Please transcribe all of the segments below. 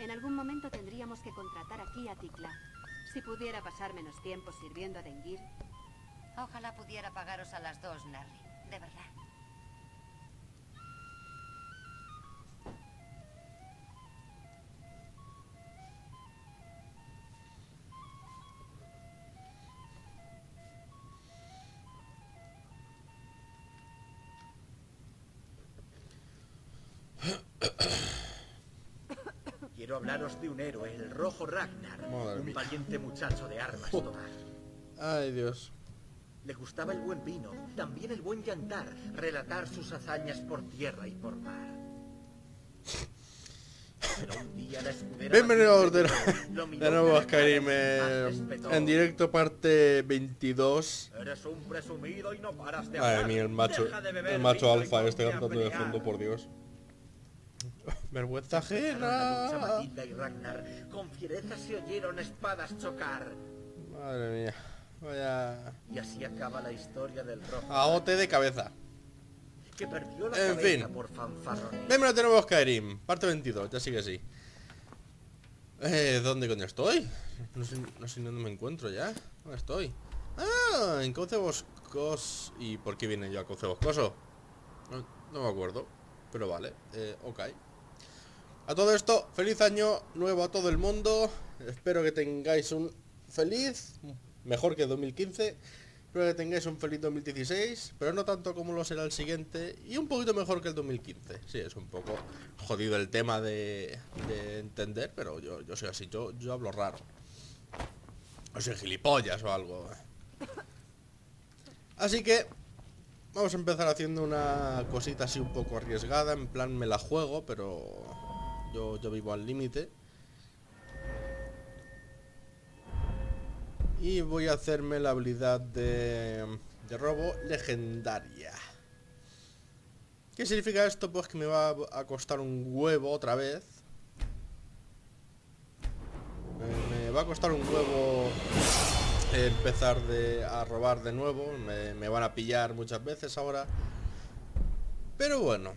En algún momento tendríamos que contratar aquí a Tikla. Si pudiera pasar menos tiempo sirviendo a Dengir. Ojalá pudiera pagaros a las dos, Narri. De verdad. Quiero hablaros de un héroe, el Rojo Ragnar. Madre un mía. valiente muchacho de armas tomar. Ay, Dios. Le gustaba el buen vino, también el buen yantar, relatar sus hazañas por tierra y por mar. Pero un día la escudera Bienvenidos lo miró de nuevo a con la cara Skyrim sin más respeto. en directo parte 22. Eres un presumido y no paras de Madre hablar. mía, Deja de beber el macho vino y alfa este ponte a cantando de pelear. fondo, por Dios. Vergüenza Empezaron la lucha ajena. Matilda y Ragnar. Con fiereza se oyeron espadas chocar. Madre mía. Vaya Y así acaba la historia del rojo. agote de cabeza. Que perdió la En cabeza fin. por fanfarrones. Bienvenidos de nuevo a Skyrim, parte 22, ya sigue así. ¿Dónde coño estoy? No sé dónde me encuentro ya. ¿Dónde estoy? Ah, en Cauce Boscos. ¿Y por qué vine yo a Cauce Boscoso? No me acuerdo, pero vale, ok. A todo esto, feliz año nuevo a todo el mundo. Espero que tengáis un feliz, mejor que 2015. Espero que tengáis un feliz 2016, pero no tanto como lo será el siguiente. Y un poquito mejor que el 2015. Sí, es un poco jodido el tema de entender, pero yo soy así, yo hablo raro. O soy gilipollas o algo. Así que vamos a empezar haciendo una cosita así un poco arriesgada. En plan me la juego, pero yo vivo al límite. Y voy a hacerme la habilidad de robo legendaria. ¿Qué significa esto? Pues que me va a costar un huevo otra vez. Me va a costar un huevo empezar a robar de nuevo. Me van a pillar muchas veces ahora. Pero bueno.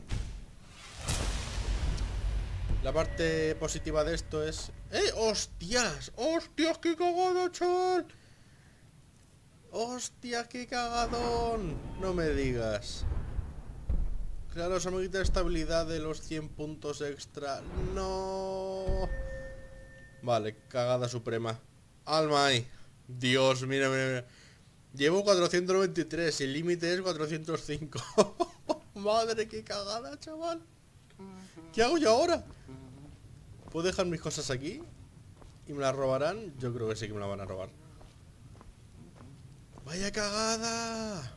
La parte positiva de esto es... ¡Hostias! ¡Hostias, qué cagada, chaval! ¡Hostia, qué cagadón! No me digas. Claro, se me quita estabilidad de los 100 puntos extra. ¡No! Vale, cagada suprema. Alma ahí. Dios, mira. Llevo 493 y el límite es 405. Madre, qué cagada, chaval. ¿Qué hago yo ahora? ¿Puedo dejar mis cosas aquí? ¿Y me las robarán? Yo creo que sí que me las van a robar. ¡Vaya cagada!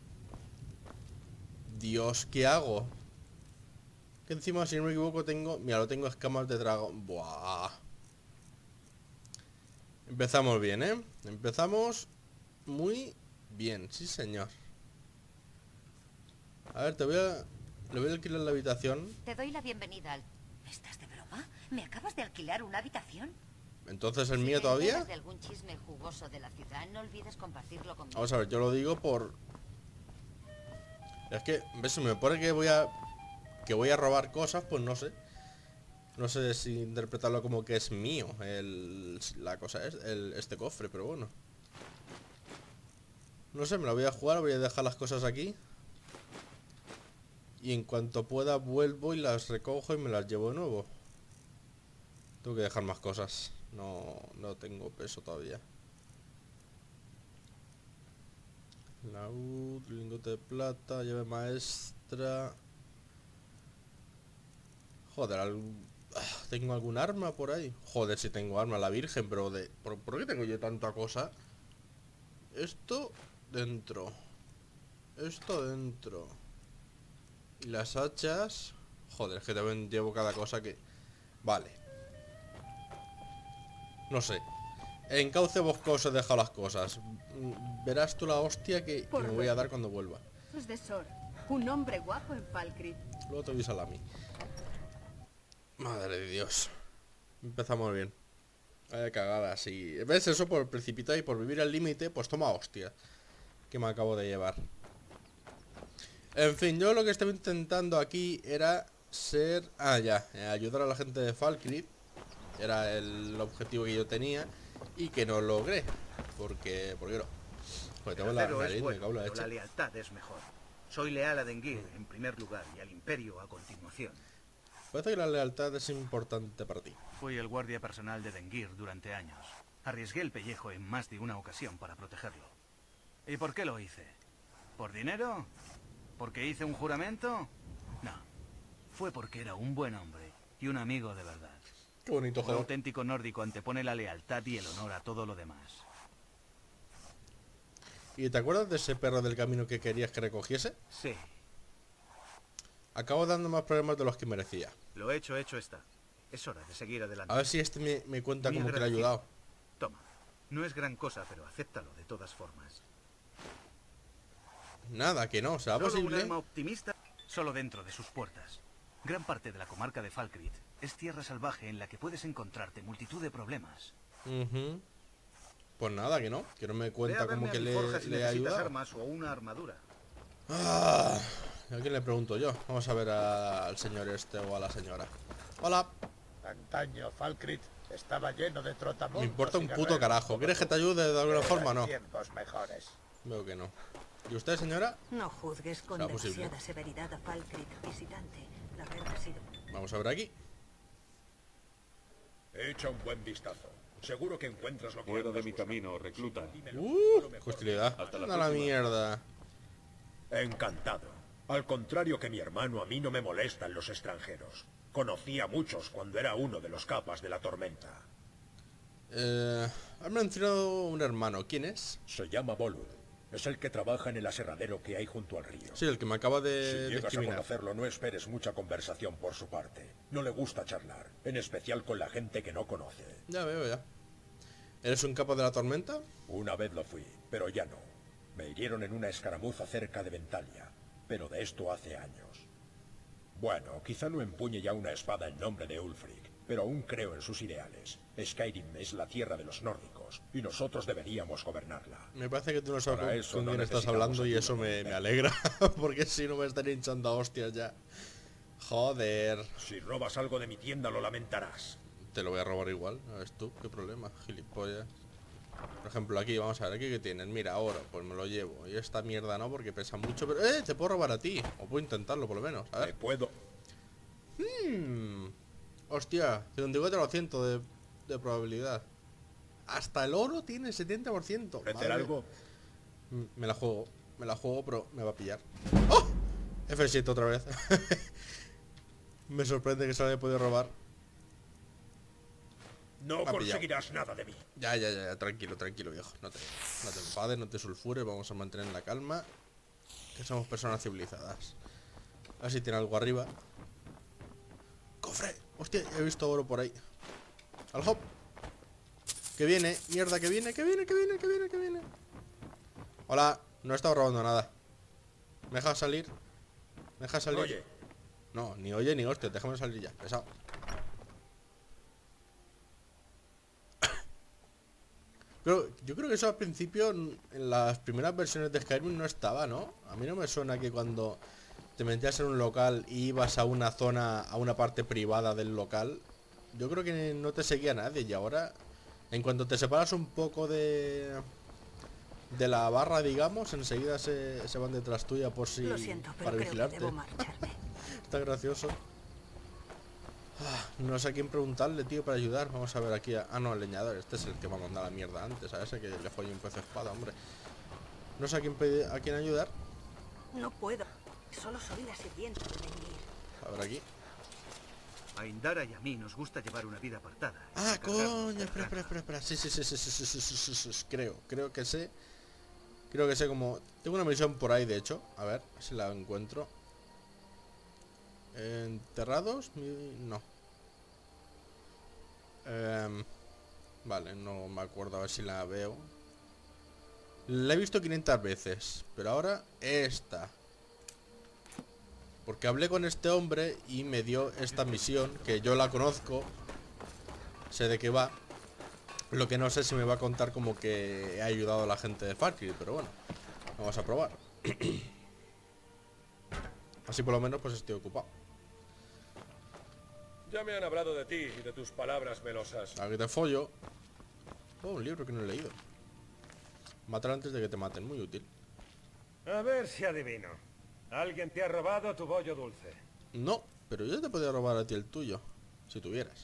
Dios, ¿qué hago? Que encima, si no me equivoco, tengo... Mira, lo tengo escamas de dragón. ¡Buah! Empezamos bien, ¿eh? Empezamos muy bien, sí señor. A ver, le voy a alquilar la habitación. Te doy la bienvenida al... ¿Estás de broma? ¿Me acabas de alquilar una habitación? Entonces, ¿el Si mío te todavía? enteras de algún chisme jugoso de la ciudad, no olvides compartirlo conmigo. Vamos a ver, yo lo digo por... Es que, ¿ves? Si me pone que voy a robar cosas, pues no sé. No sé si interpretarlo como que es mío la cosa es este cofre, pero bueno. No sé, me lo voy a jugar, voy a dejar las cosas aquí. Y en cuanto pueda vuelvo y las recojo y me las llevo de nuevo. Tengo que dejar más cosas. No tengo peso todavía. Laúd, lingote de plata, llave maestra. Joder, ¿tengo algún arma por ahí? Joder, si tengo arma, la virgen, pero ¿por qué tengo yo tanta cosa? Esto dentro. Esto dentro. Y las hachas... Joder, es que también llevo cada cosa que... Vale. No sé. En Cauce Boscoso he dejado las cosas. Verás tú la hostia que me voy a dar cuando vuelva. Es de Sor, un hombre guapo en Falkreath. Luego te avisa a mí. Madre de Dios. Empezamos bien. Vaya cagada, sí. ¿Ves? Eso por precipitar y por vivir al límite, pues toma hostia. Que me acabo de llevar. En fin, yo lo que estaba intentando aquí era ser... ayudar a la gente de Falkreath. Era el objetivo que yo tenía y que no logré. ¿Por qué no? Pues tengo El la acero es nariz, me bueno, cago en la pero leche. la lealtad es mejor. Soy leal a Denguir en primer lugar y al Imperio a continuación. Parece que la lealtad es importante para ti. Fui el guardia personal de Denguir durante años. Arriesgué el pellejo en más de una ocasión para protegerlo. ¿Y por qué lo hice? ¿Por dinero? ¿Porque hice un juramento? No. Fue porque era un buen hombre y un amigo de verdad. Qué bonito Un juego. auténtico nórdico antepone la lealtad y el honor a todo lo demás. ¿Y te acuerdas de ese perro del camino que querías que recogiese? Sí, Acabo dando más problemas de los que merecía. lo hecho está. Es hora de seguir adelante. A ver si este me cuenta Muy como que le ha agradecido. ayudado. Toma. No es gran cosa, pero acéptalo de todas formas. Nada, que no, será Solo un posible. alma optimista. Solo dentro de sus puertas. Gran parte de la comarca de Falkreath es tierra salvaje en la que puedes encontrarte multitud de problemas. Ujú. Pues nada, que no me Ve cuenta a verme como a que mi forja si le ha necesitas ayudado. armas o una armadura. Ah, ¿a quién le pregunto yo? Vamos a ver al señor este o a la señora. Hola, Antaño Falkreath estaba lleno de trotamundos. me importa y un puto guerreros carajo. como ¿Quieres que tú. te ayude de alguna Eran forma o no? tiempos mejores. Veo que no. ¿Y usted, señora? No juzgues con ¿Será posible? demasiada severidad a Falkreath, visitante. La guerra ha sido... Vamos a ver aquí. Echa un buen vistazo. Seguro que encuentras lo que Fuera de andas mi buscando. camino, recluta. Dímelo. Hostilidad. Hasta la Anda la próxima. mierda. Encantado. Al contrario que mi hermano, a mí no me molestan los extranjeros. Conocí a muchos cuando era uno de los capas de la tormenta. Han mencionado un hermano. ¿Quién es? Se llama Volud. Es el que trabaja en el aserradero que hay junto al río. Sí, el que me acaba Si de llegas a discriminar. conocerlo, no esperes mucha conversación por su parte. No le gusta charlar, en especial con la gente que no conoce. Ya veo, ya. ¿Eres un capo de la tormenta? Una vez lo fui, pero ya no. Me hirieron en una escaramuza cerca de Ventalia, pero de esto hace años. Bueno, quizá no empuñe ya una espada en nombre de Ulfric, pero aún creo en sus ideales. Skyrim es la tierra de los nórdicos, y nosotros deberíamos gobernarla. Me parece que tú no sabes Para con, eso con no quién estás necesitamos hablando y ayuda eso me militar. alegra. Porque si no me estaría hinchando a hostias ya. Joder. Si robas algo de mi tienda lo lamentarás. Te lo voy a robar igual. A ver tú, qué problema, gilipollas. Por ejemplo, aquí, vamos a ver, aquí que tienen. Mira, oro, pues me lo llevo. Y esta mierda no, porque pesa mucho. Pero, te puedo robar a ti. O puedo intentarlo, por lo menos. A Me ver. puedo... Hostia, 54% de probabilidad. Hasta el oro tiene 70%. ¿Ofrecer Madre. algo? Me la juego, pero me va a pillar. ¡Oh! F7 otra vez. Me sorprende que se lo haya podido robar. No Me ha conseguirás nada de mí. Ya, tranquilo, viejo. No te enfades, no te sulfures, vamos a mantener la calma. Que somos personas civilizadas. A ver si tiene algo arriba. ¡Cofre! Hostia, he visto oro por ahí. ¡Al hop! Que viene, mierda, que viene. Hola, no he estado robando nada. ¿Me dejas salir? ¿Me dejas salir? Oye, No, ni oye ni hostia, déjame salir ya, pesado. Yo creo que eso al principio, en las primeras versiones de Skyrim no estaba, ¿no? A mí no me suena que cuando te metías en un local y ibas a una zona, a una parte privada del local, yo creo que no te seguía nadie. Y ahora, en cuanto te separas un poco de la barra, digamos, enseguida se van detrás tuya por si... Lo siento, pero para creo que vigilarte. debo marcharme. Está gracioso. No sé a quién preguntarle, tío, para ayudar. Vamos a ver aquí. Ah, no, el leñador. Este es el que me ha mandado la mierda antes. A ese que le folle un pez de espada, hombre. No sé a quién ayudar. No puedo. Solo soy la sirvienta de Denguir. A ver aquí. A Indara y a mí nos gusta llevar una vida apartada. y Ah, encargarnos coño. del Espera. grano. Sí. Creo que sé. Creo que sé como... Tengo una misión por ahí, de hecho. A ver si la encuentro. ¿Enterrados? No. Vale, no me acuerdo, a ver si la veo. La he visto 500 veces, pero ahora esta. Porque hablé con este hombre y me dio esta misión, que yo la conozco. Sé de qué va. Lo que no sé si me va a contar como que he ayudado a la gente de Falkreath, pero bueno. Vamos a probar. Así por lo menos pues estoy ocupado. Ya me han hablado de ti y de tus palabras melosas. A que te follo. Oh, un libro que no he leído. Matar antes de que te maten, muy útil. A ver si adivino. ¿Alguien te ha robado tu bollo dulce? No, pero yo te podría robar a ti el tuyo, si tuvieras.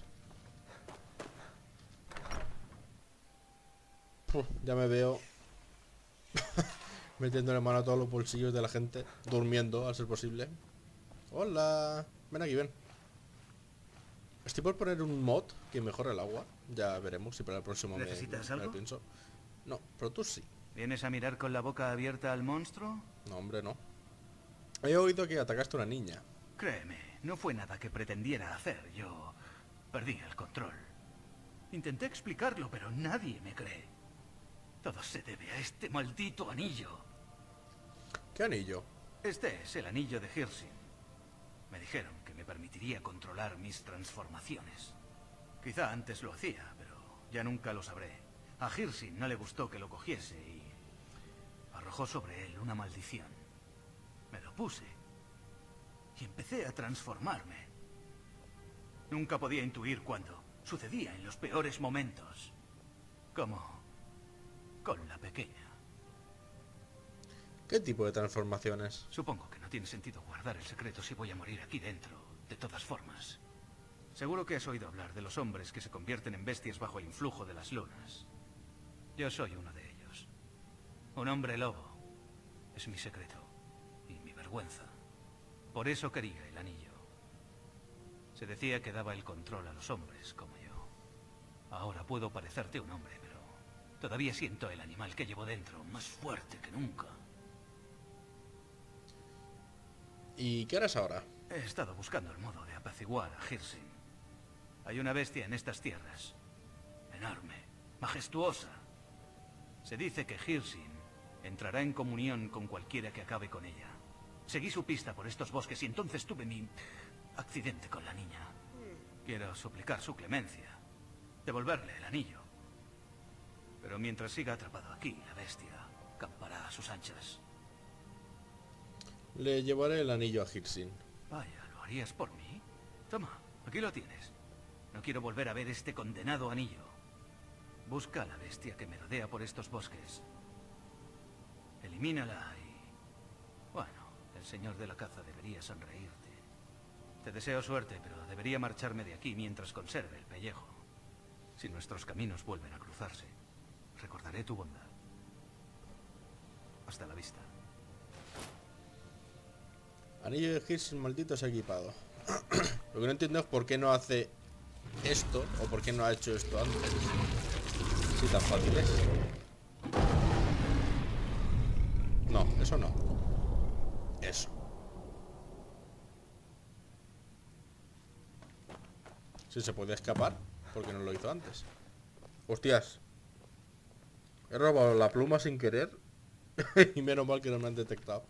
Ya me veo metiéndole mano a todos los bolsillos de la gente, durmiendo, al ser posible. Hola, ven aquí, ven. Estoy por poner un mod que mejore el agua. Ya veremos si para el próximo ¿Necesitas me algo? pienso. No, pero tú sí. ¿Vienes a mirar con la boca abierta al monstruo? No, hombre, no. He oído que atacaste a una niña. Créeme, no fue nada que pretendiera hacer. Yo perdí el control. Intenté explicarlo, pero nadie me cree. Todo se debe a este maldito anillo. ¿Qué anillo? Este es el anillo de Hirsin. Me dijeron que me permitiría controlar mis transformaciones. Quizá antes lo hacía, pero ya nunca lo sabré. A Hirsin no le gustó que lo cogiese y arrojó sobre él una maldición. Me lo puse y empecé a transformarme. Nunca podía intuir cuándo. Sucedía en los peores momentos. Como con la pequeña. ¿Qué tipo de transformaciones? Supongo que no tiene sentido guardar el secreto si voy a morir aquí dentro, de todas formas. Seguro que has oído hablar de los hombres que se convierten en bestias bajo el influjo de las lunas. Yo soy uno de ellos. Un hombre lobo. Es mi secreto. Y mi vergüenza. Por eso quería el anillo. Se decía que daba el control a los hombres como yo. Ahora puedo parecerte un hombre, pero todavía siento el animal que llevo dentro, más fuerte que nunca. ¿Y qué harás ahora? He estado buscando el modo de apaciguar a Hirsin. Hay una bestia en estas tierras. Enorme, majestuosa. Se dice que Hirsin entrará en comunión con cualquiera que acabe con ella. Seguí su pista por estos bosques y entonces tuve mi accidente con la niña. Quiero suplicar su clemencia. Devolverle el anillo. Pero mientras siga atrapado aquí, la bestia campará a sus anchas. Le llevaré el anillo a Hirsin. Vaya, ¿lo harías por mí? Toma, aquí lo tienes. No quiero volver a ver este condenado anillo. Busca a la bestia que merodea por estos bosques. Elimínala y... bueno, el señor de la caza debería sonreírte. Te deseo suerte, pero debería marcharme de aquí mientras conserve el pellejo. Si nuestros caminos vuelven a cruzarse, recordaré tu bondad. Hasta la vista. Anillo de Hirsin maldito se ha equipado. Lo que no entiendo es por qué no hace esto o por qué no ha hecho esto antes. Si tan fácil es. No, eso no. Eso. Si se podía escapar, ¿por qué no lo hizo antes? Hostias. He robado la pluma sin querer. Y menos mal que no me han detectado.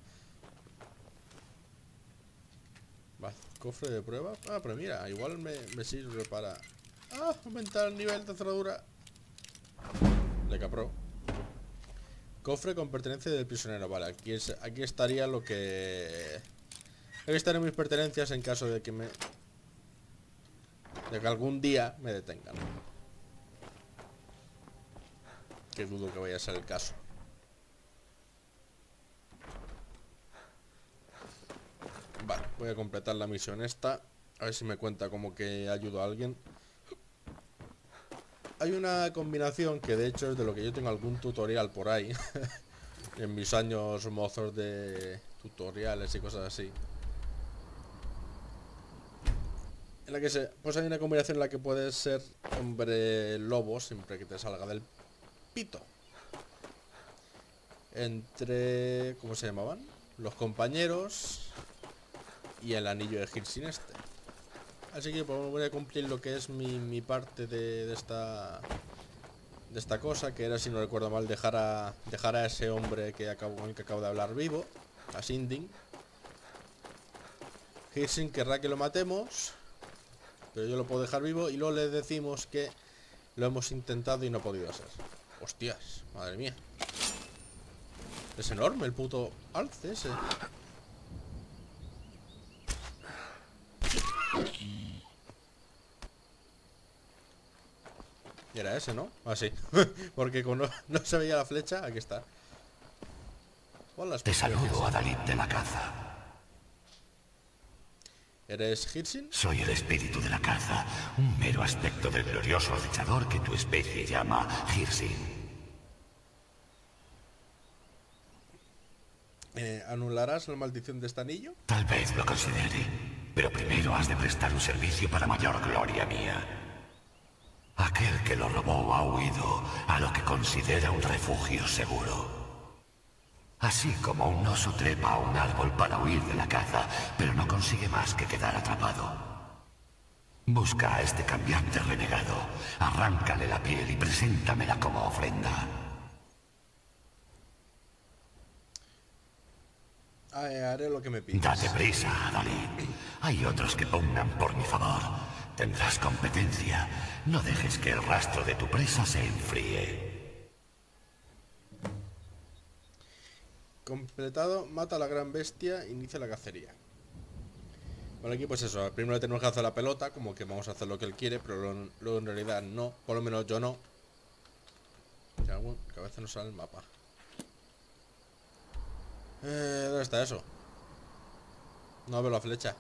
Vale, cofre de prueba. Ah, pero mira, igual me sirve para... aumentar el nivel de cerradura. Le capró. Cofre con pertenencia del prisionero. Vale, aquí estaría lo que... Aquí estarían mis pertenencias en caso de que me... de que algún día me detengan. Que dudo que vaya a ser el caso. Vale, voy a completar la misión esta. A ver si me cuenta como que ayudo a alguien. Hay una combinación que de hecho es de lo que yo tengo algún tutorial por ahí. En mis años mozos de tutoriales y cosas así. En la que pues hay una combinación en la que puedes ser hombre lobo siempre que te salga del pito. Entre... ¿cómo se llamaban? Los compañeros y el anillo de Hirsin este. Así que pues, voy a cumplir lo que es mi parte de esta cosa, que era, si no recuerdo mal, dejar a ese hombre con el que acabo de hablar vivo, a Sinding. Hirsin querrá que lo matemos, pero yo lo puedo dejar vivo y luego le decimos que lo hemos intentado y no ha podido ser. Hostias, madre mía. Es enorme el puto alce ese. Y era ese, ¿no? Ah, sí. Porque como no se veía la flecha, aquí está. Hola, Te saludo, Adalid de la caza. ¿Eres Hirsin? Soy el espíritu de la caza, un mero aspecto del glorioso acechador que tu especie llama Hirsin. ¿Anularás la maldición de este anillo? Tal vez lo considere, pero primero has de prestar un servicio para mayor gloria mía. Aquel que lo robó ha huido a lo que considera un refugio seguro. Así como un oso trepa a un árbol para huir de la caza, pero no consigue más que quedar atrapado. Busca a este cambiante renegado, arráncale la piel y preséntamela como ofrenda. Haré lo que me pides. Date prisa, Adalid. Hay otros que pugnan por mi favor. Tendrás competencia. No dejes que el rastro de tu presa se enfríe. Completado, mata a la gran bestia, inicia la cacería. Bueno, aquí pues eso, primero tenemos que hacer la pelota, como que vamos a hacer lo que él quiere, pero luego en realidad no, por lo menos yo no. Que a veces no sale el mapa. ¿Dónde está eso? No veo la flecha.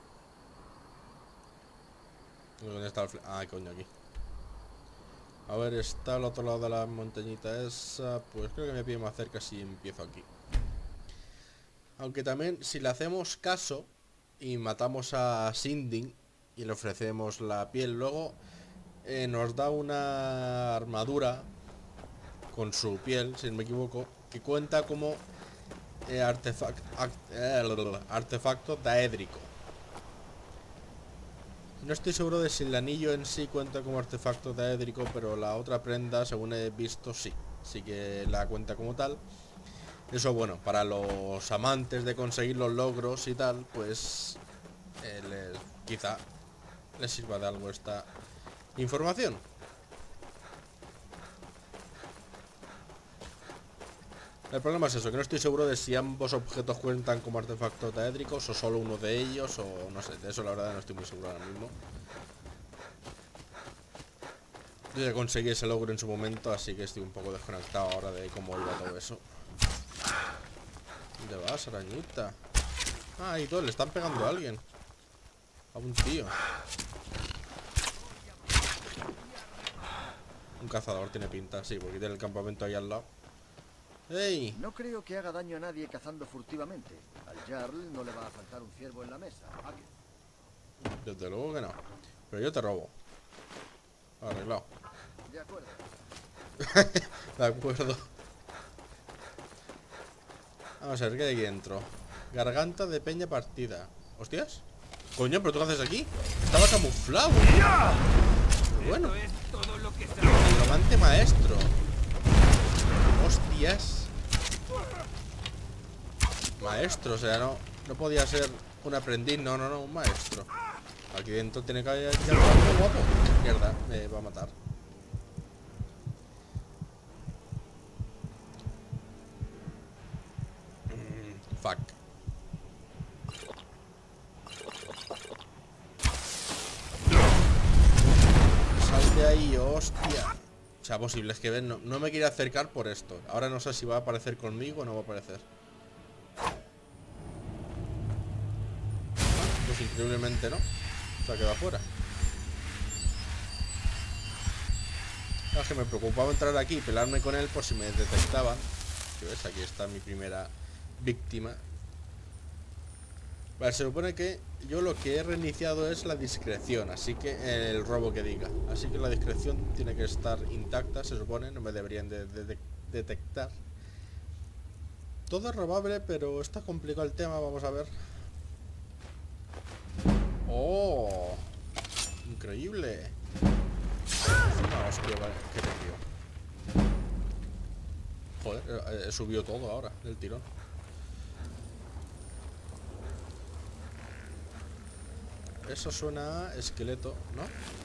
¿Dónde está la flecha? Ah, coño, aquí. A ver, está al otro lado de la montañita esa. Pues creo que me pide más cerca si empiezo aquí. Aunque también, si le hacemos caso y matamos a Sinding y le ofrecemos la piel, luego nos da una armadura con su piel, si no me equivoco, que cuenta como artefacto daédrico. No estoy seguro de si el anillo en sí cuenta como artefacto daédrico, pero la otra prenda, según he visto, sí que la cuenta como tal. Eso, bueno, para los amantes de conseguir los logros y tal, pues quizá les sirva de algo esta información. El problema es eso, que no estoy seguro de si ambos objetos cuentan como artefactos daédricos o solo uno de ellos, o no sé, de eso la verdad no estoy muy seguro ahora mismo. Yo ya conseguí ese logro en su momento, así que estoy un poco desconectado ahora de cómo iba todo eso. ¿Dónde vas, arañita? Ah, y todo, le están pegando a alguien. A un tío. Un cazador tiene pinta, sí, porque tiene el campamento ahí al lado. ¡Ey! No creo que haga daño a nadie cazando furtivamente. Al Jarl no le va a faltar un ciervo en la mesa. ¿A qué? Desde luego que no. Pero yo te robo. Arreglado. De acuerdo. De acuerdo. Vamos a ver qué hay aquí dentro. Garganta de peña partida. ¿Hostias? Coño, ¿pero tú qué haces aquí? Estaba camuflado. Bueno. Romante maestro. Hostias. Maestro, o sea, no podía ser un aprendiz, no, un maestro. Aquí dentro tiene que haber algo guapo. Mierda, me va a matar. Fuck. Sal de ahí, hostia. O sea, posible, es que ven, no me quiere acercar por esto. Ahora no sé si va a aparecer conmigo o no va a aparecer. Pues increíblemente no. Se ha quedado fuera. Es que me preocupaba entrar aquí y pelarme con él por si me detectaban. ¿Qué ves? Aquí está mi primera víctima. Vale, se supone que yo lo que he reiniciado es la discreción, así que el robo que diga. Así que la discreción tiene que estar intacta, se supone, no me deberían de detectar. Todo es robable, pero está complicado el tema, vamos a ver. ¡Oh! ¡Increíble! Una hostia, vale, qué tío. Joder, he subido todo ahora, del tirón. Eso suena a esqueleto, ¿no?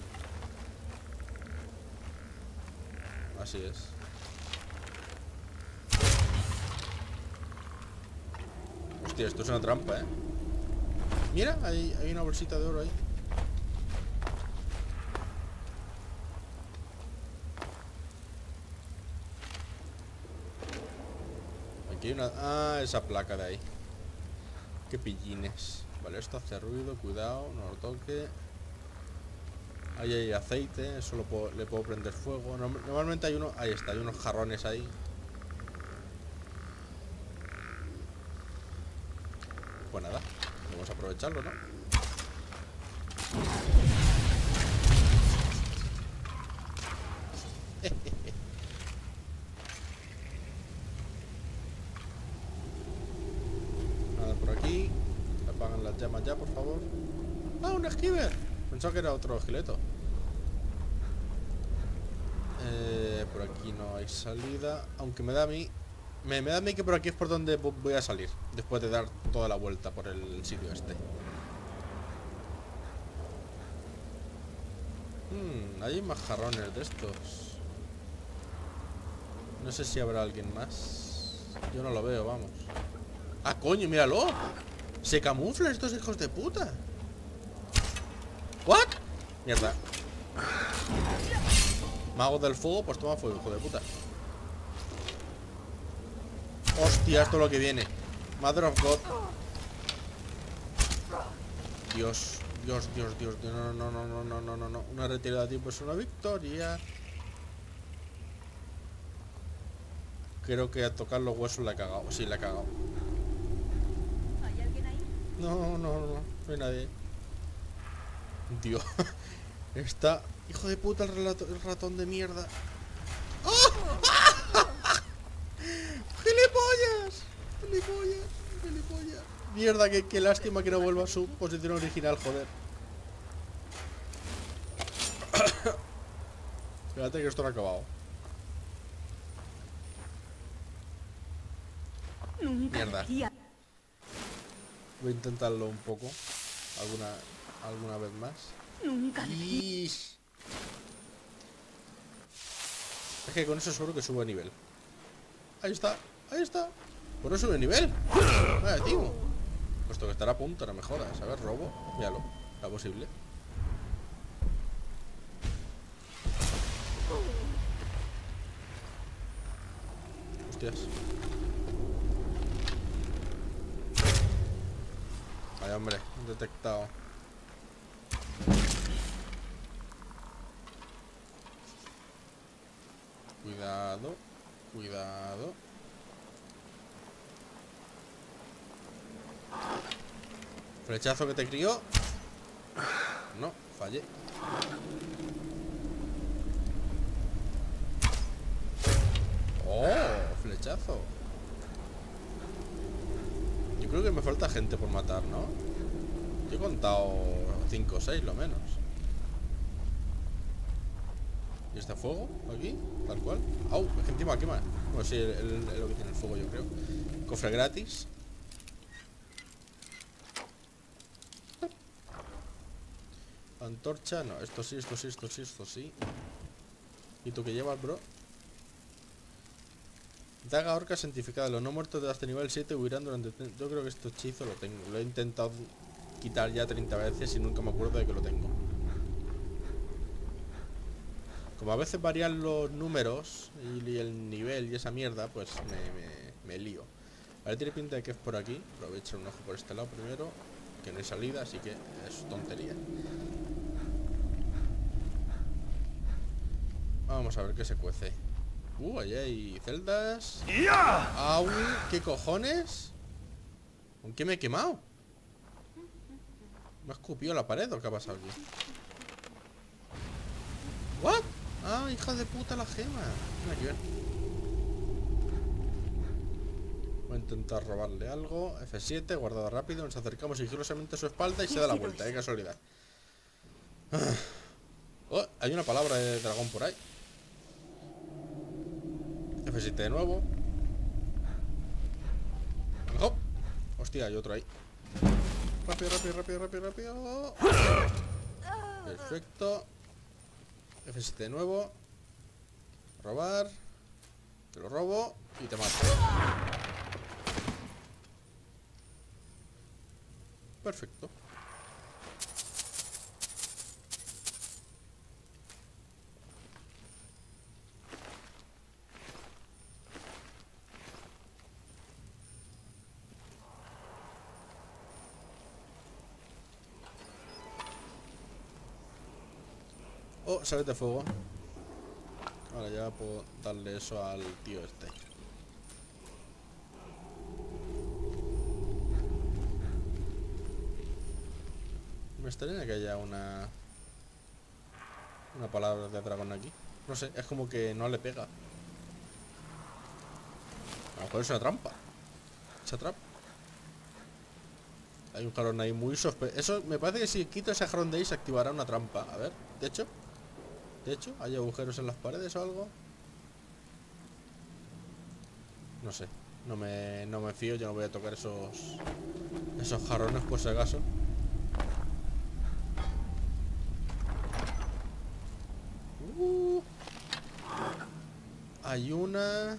Así es. Hostia, esto es una trampa, ¿eh? Mira, hay una bolsita de oro ahí. Aquí hay una... Ah, esa placa de ahí. Qué pillines. Vale, esto hace ruido, cuidado, no lo toque. Ahí hay aceite, eso le puedo prender fuego. Normalmente hay uno... Ahí está, hay unos jarrones ahí. Pues nada, vamos a aprovecharlo, ¿no? Nada por aquí. Apagan las llamas ya, por favor. ¡Ah, un esquiver! Pensaba que era otro esqueleto. Por aquí no hay salida. Aunque me da a mí... Me da a mí que por aquí es por donde voy a salir. Después de dar toda la vuelta por el sitio este. Hay más jarrones de estos. No sé si habrá alguien más. Yo no lo veo, vamos. ¡Ah, coño, míralo! ¡Se camuflan estos hijos de puta! ¿What? Mierda. Mago del fuego, pues toma fuego, hijo de puta. Hostia, esto es lo que viene. Mother of God. Dios, Dios, Dios, Dios. No, no, no, no, no, no, no, no. Una retirada a tiempo es una victoria. Creo que a tocar los huesos la he cagado. Sí, la he cagado. ¿Hay alguien ahí? No, no, no, no hay nadie. Dios. Está... Hijo de puta, el ratón de mierda. ¡Oh! ¡Gilipollas! ¡Gilipollas! ¡Gilipollas! Mierda, qué lástima que no vuelva a su posición original, joder. Espérate que esto no ha acabado. Mierda. Voy a intentarlo un poco. Alguna vez más. Ish. Es que con eso seguro que subo de nivel. Ahí está, ahí está. Pues no sube de nivel. Vaya, tío. Puesto que estará a punto, no me jodas. A ver, robo. Míralo, la posible. Hostias. Vaya, hombre, detectado. Cuidado, cuidado. Flechazo que te crió. No, fallé. Oh, flechazo. Yo creo que me falta gente por matar, ¿no? Yo he contado 5 o 6 lo menos. ¿Y este fuego? ¿Aquí? Tal cual. ¡Au! Es que encima quema. Bueno, sí, lo que tiene el fuego, yo creo. Cofre gratis. Antorcha, no. Esto sí, esto sí, esto sí, esto sí. ¿Y tú qué llevas, bro? Daga orca santificada. Los no muertos de hasta nivel 7 huirán durante... Yo creo que este hechizo lo tengo. Lo he intentado quitar ya 30 veces y nunca me acuerdo de que lo tengo. Como a veces varían los números y el nivel y esa mierda, pues me lío. Ahora tiene pinta de que es por aquí. Pero voy a echar un ojo por este lado primero. Que no hay salida, así que es tontería. Vamos a ver qué se cuece. Ahí hay celdas. ¡Au! ¿Qué cojones? ¿Con qué me he quemado? ¿Me ha escupido la pared o qué ha pasado aquí? ¿What? Ah, hija de puta la gema. Mira que ver. Voy a intentar robarle algo. F7, guardado rápido. Nos acercamos sigilosamente a su espalda y se da la vuelta. Qué casualidad. Oh, hay una palabra de dragón por ahí. F7 de nuevo. ¡Oh! Hostia, hay otro ahí. Rápido, rápido, rápido, rápido, rápido. Perfecto. F7 de nuevo. Robar. Te lo robo y te mato. Perfecto. Oh, sales de fuego. Ahora ya puedo darle eso al tío este. Me extraña que haya una palabra de dragón aquí. No sé, es como que no le pega. A lo mejor es una trampa. Esa trampa. Hay un jarrón ahí muy sospechoso. Eso me parece que si quito ese jarrón de ahí se activará una trampa. A ver, de hecho, ¿hay agujeros en las paredes o algo? No sé. No me fío, yo no voy a tocar esos jarrones por si acaso. Hay una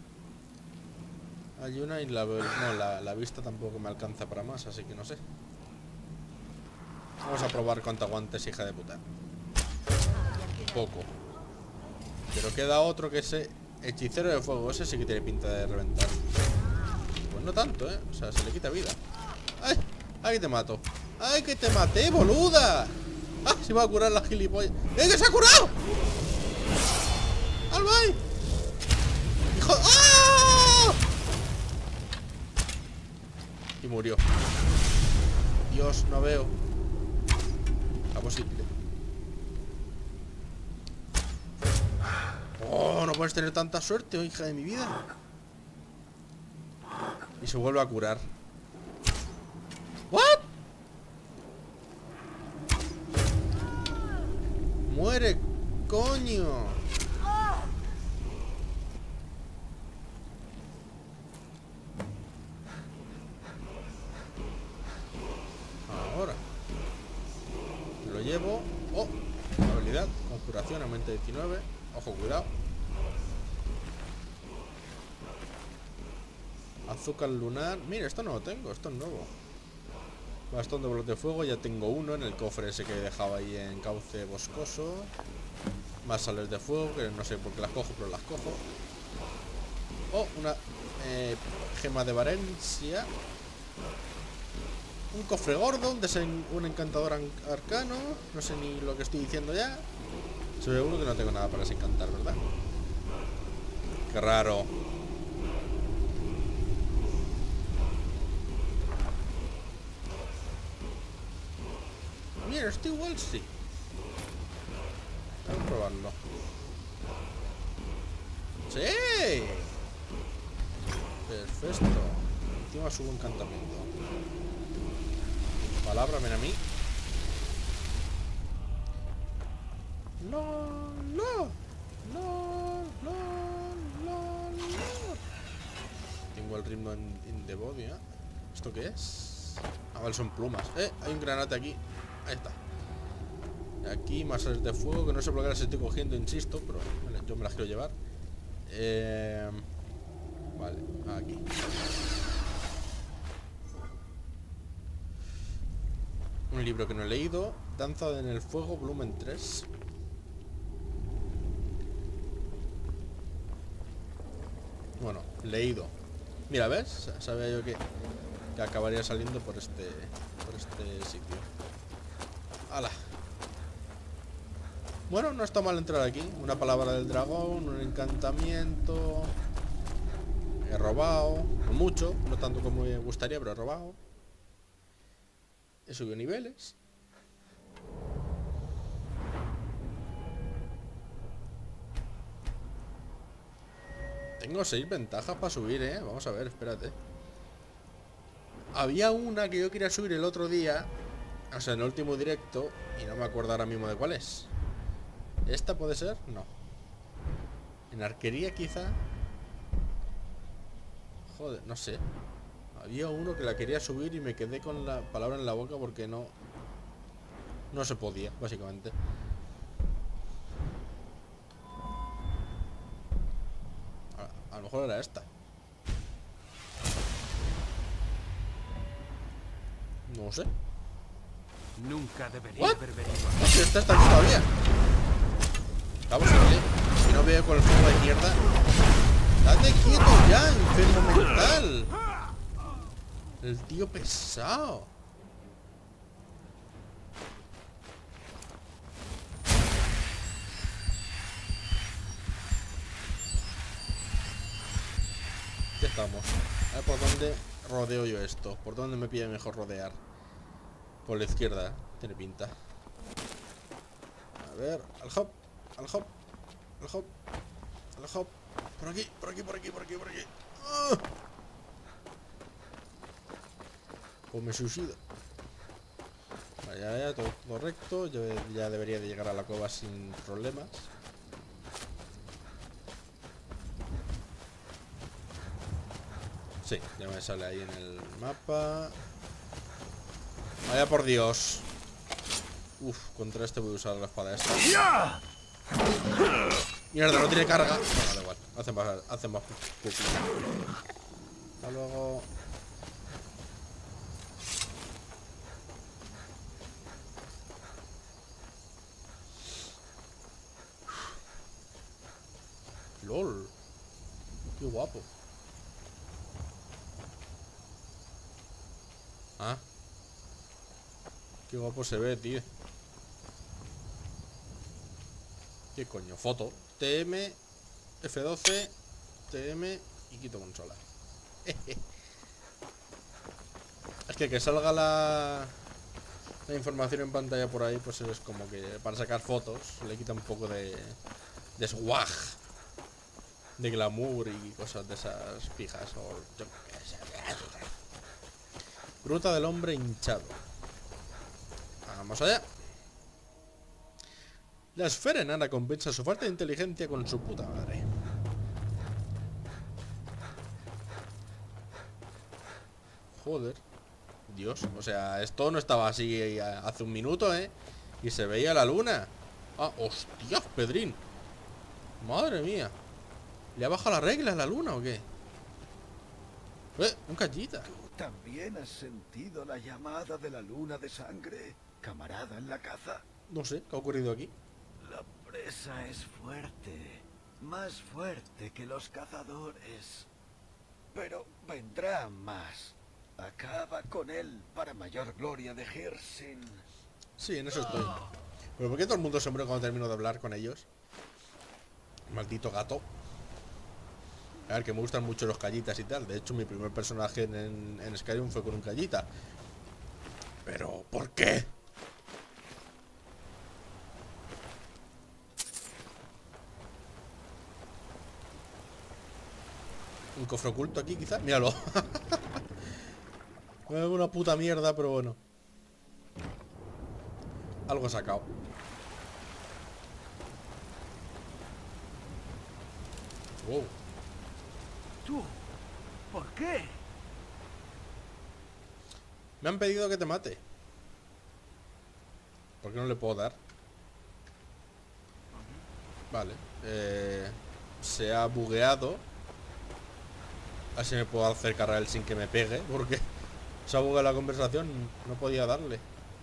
y la vista tampoco me alcanza para más, así que no sé. Vamos a probar cuánto aguantes, hija de puta. Poco. Pero queda otro que ese hechicero de fuego. Ese sí que tiene pinta de reventar. Pues no tanto, ¿eh? O sea, se le quita vida. ¡Ay! ¡Ay, que te mato! ¡Ay, que te maté, boluda! ¡Ah! Se va a curar la gilipollas. ¡Eh, que se ha curado! ¡Albay! ¡Hijo! ¡Ah! Y murió. Dios, no veo. La posible. Oh, no puedes tener tanta suerte, oh, hija de mi vida. Y se vuelve a curar. ¿What? Muere, coño. Ahora lo llevo. Oh, habilidad, conjuración, aumenta 19. Ojo, cuidado. Azúcar lunar. Mira, esto no lo tengo, esto es nuevo. Bastón de bolas de fuego, ya tengo uno en el cofre ese que dejaba ahí en cauce boscoso. Más sales de fuego, que no sé por qué las cojo, pero las cojo. Oh, una gema de Varencia. Un cofre gordo, un encantador arcano. No sé ni lo que estoy diciendo ya. Seguro que no tengo nada para desencantar, ¿verdad? Qué raro. Mira, esto igual sí. Vamos a probarlo. ¡Sí! Perfecto. Encima subo encantamiento. Palabra, ven a mí. No, no, no, no, no, no. Tengo el ritmo in the body, ¿eh? ¿Esto qué es? Ah, vale, son plumas. Hay un granate aquí. Ahí está. Aquí más sales de fuego, que no sé por qué las estoy cogiendo, insisto, pero vale, yo me las quiero llevar. Vale, aquí. Un libro que no he leído. Danza en el fuego, volumen 3. Bueno, leído. Mira, ¿ves? Sabía yo que acabaría saliendo por este sitio. ¡Hala! Bueno, no está mal entrar aquí. Una palabra del dragón, un encantamiento. He robado. No mucho, no tanto como me gustaría, pero he robado. He subido niveles. Tengo 6 ventajas para subir, ¿eh? Vamos a ver, espérate. Había una que yo quería subir el otro día, o sea, en el último directo, y no me acuerdo ahora mismo de cuál es. ¿Esta puede ser? No. ¿En arquería quizá? Joder, no sé. Había uno que la quería subir y me quedé con la palabra en la boca porque no se podía, básicamente. A lo mejor era esta. No sé. Nunca debería haber venido. Si esta está aquí todavía. Vamos a ver. Si no veo con el fuego de mierda. ¡Date quieto ya, enfermo mental! El tío pesado. estamos. A ver por dónde rodeo yo esto. ¿Por dónde me pide mejor rodear? Por la izquierda, tiene pinta. A ver, al hop, al hop, al hop, al hop. Por aquí, por aquí, por aquí, por aquí, por aquí. ¡Ah! Pues me suicido. Vale, ya, todo recto. Yo ya debería de llegar a la cueva sin problemas. Sí, ya me sale ahí en el mapa. Vaya por Dios. Uf, contra este voy a usar la espada esta. Mierda, no tiene carga. Bueno, da igual, hacen más pupila. Hasta luego. LOL. Qué guapo. Ah. Qué guapo se ve, tío. ¿Qué coño? Foto. TM, F12, TM y quito consola. Es que salga la información en pantalla por ahí, pues es como que para sacar fotos le quita un poco de swag, de glamour y cosas de esas pijas. O yo qué sé. Gruta del hombre hinchado. Vamos allá. La esfera enana compensa su falta de inteligencia con su puta madre. Joder. Dios, o sea, esto no estaba así hace un minuto, ¿eh? Y se veía la luna. Ah, hostia, Pedrín. Madre mía. ¿Le ha bajado la regla a la luna o qué? Un callita. ¿Tú también has sentido la llamada de la luna de sangre, camarada en la caza? No sé, ¿qué ha ocurrido aquí? La presa es fuerte, más fuerte que los cazadores. Pero vendrán más. Acaba con él para mayor gloria de Hircine. Sí, en eso estoy. ¿Pero por qué todo el mundo se muere cuando termino de hablar con ellos? Maldito gato. A ver, que me gustan mucho los callitas y tal. De hecho, mi primer personaje en Skyrim fue con un callita. Pero, ¿por qué? ¿Un cofre oculto aquí, quizás? Míralo. Una puta mierda, pero bueno. Algo he sacado. Wow. ¿Tú? ¿Por qué? Me han pedido que te mate. ¿Por qué no le puedo dar? Vale. Se ha bugueado. Así me puedo acercar a él sin que me pegue. Porque se ha bugueado la conversación. No podía darle.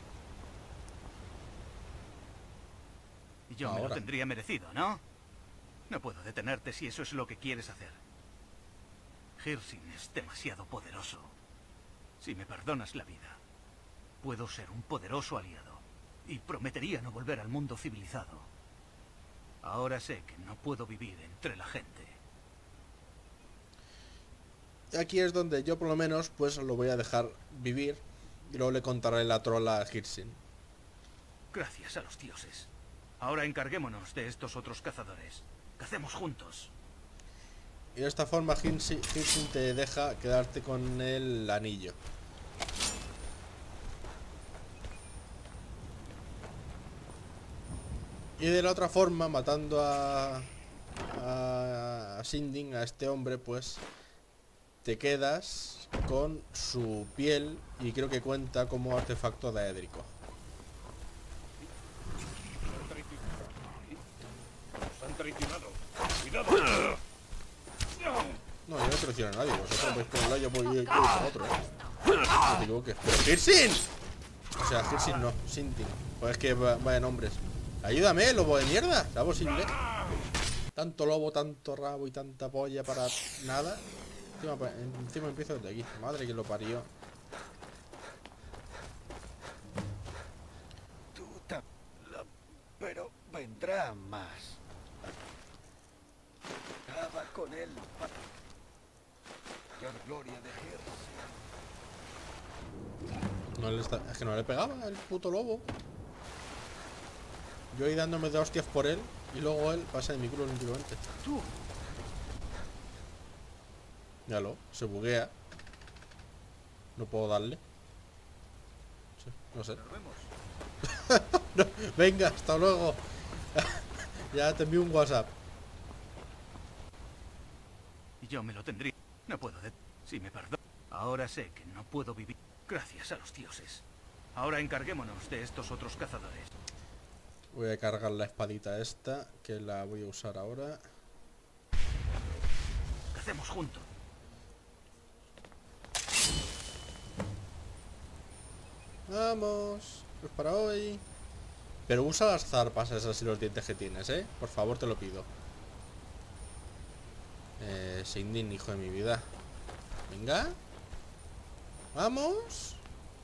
Yo me lo tendría merecido, ¿no? No puedo detenerte si eso es lo que quieres hacer. Hircine es demasiado poderoso. Si me perdonas la vida, puedo ser un poderoso aliado. Y prometería no volver al mundo civilizado. Ahora sé que no puedo vivir entre la gente. Aquí es donde yo por lo menos pues lo voy a dejar vivir. Y luego le contaré la trola a Hircine. Gracias a los dioses. Ahora encarguémonos de estos otros cazadores. Cacemos juntos. Y de esta forma Hircine te deja quedarte con el anillo. Y de la otra forma, matando a Sinding, a este hombre, pues te quedas con su piel y creo que cuenta como artefacto daédrico. No, yo no traiciono a nadie. Vosotros vais por un lado, yo voy por otro, No te equivoques. ¡Pero Hircine! O sea, Hircine no, Sinding. Pues es que vaya nombres. Ayúdame, lobo de mierda. ¿Será posible? Tanto lobo, tanto rabo y tanta polla para nada. Encima empiezo desde aquí. Madre que lo parió. Pero vendrán más. Acaba con él. mayor gloria de Hircine. No es que no le pegaba el puto lobo. Yo ahí dándome de hostias por él y luego él pasa de mi culo lentamente. Tú. Míralo, se buguea. No puedo darle. Sí, no sé. Nos vemos. No, venga, hasta luego. Ya te envío un WhatsApp. Yo me lo tendría. No puedo Si me perdono. Ahora sé que no puedo vivir. Gracias a los dioses. Ahora encarguémonos de estos otros cazadores. Voy a cargar la espadita esta, que la voy a usar ahora. ¿Qué hacemos juntos? Vamos, pues para hoy. Pero usa las zarpas esas y los dientes que tienes, por favor, te lo pido. Sindin, hijo de mi vida. Venga. Vamos.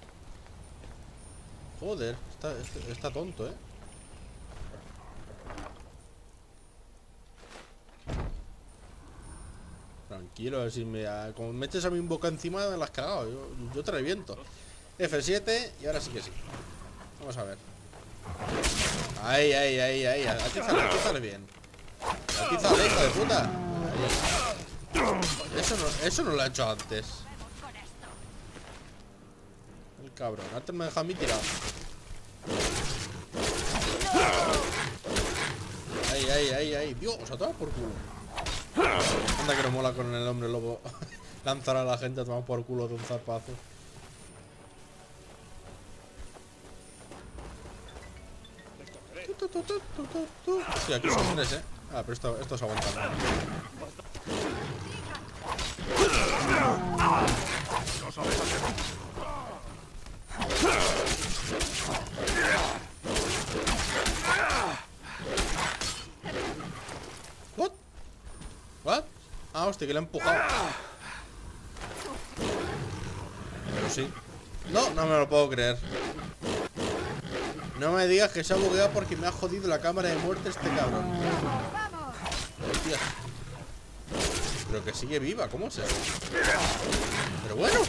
Joder, está tonto, Tranquilo, a ver si como me eches a mi boca encima me la has cagado. Yo te reviento. F7 y ahora sí que sí. Vamos a ver. Ahí. Atízale bien. Atízale, hijo de puta. Ahí. Eso no lo ha hecho antes. El cabrón. Antes me deja a mí tirado. Ahí. Dios, a tomar por culo. Anda que no mola con el hombre lobo. Lanzar a la gente a tomar por culo de un zarpazo. Sí, aquí son tres, Ah, pero esto es aguantable. ¿What? Ah, hostia, que le he empujado. Pero sí. No me lo puedo creer. No me digas que se ha bugueado porque me ha jodido la cámara de muerte este cabrón. Hostia. Pero que sigue viva, ¿cómo es eso? Pero bueno.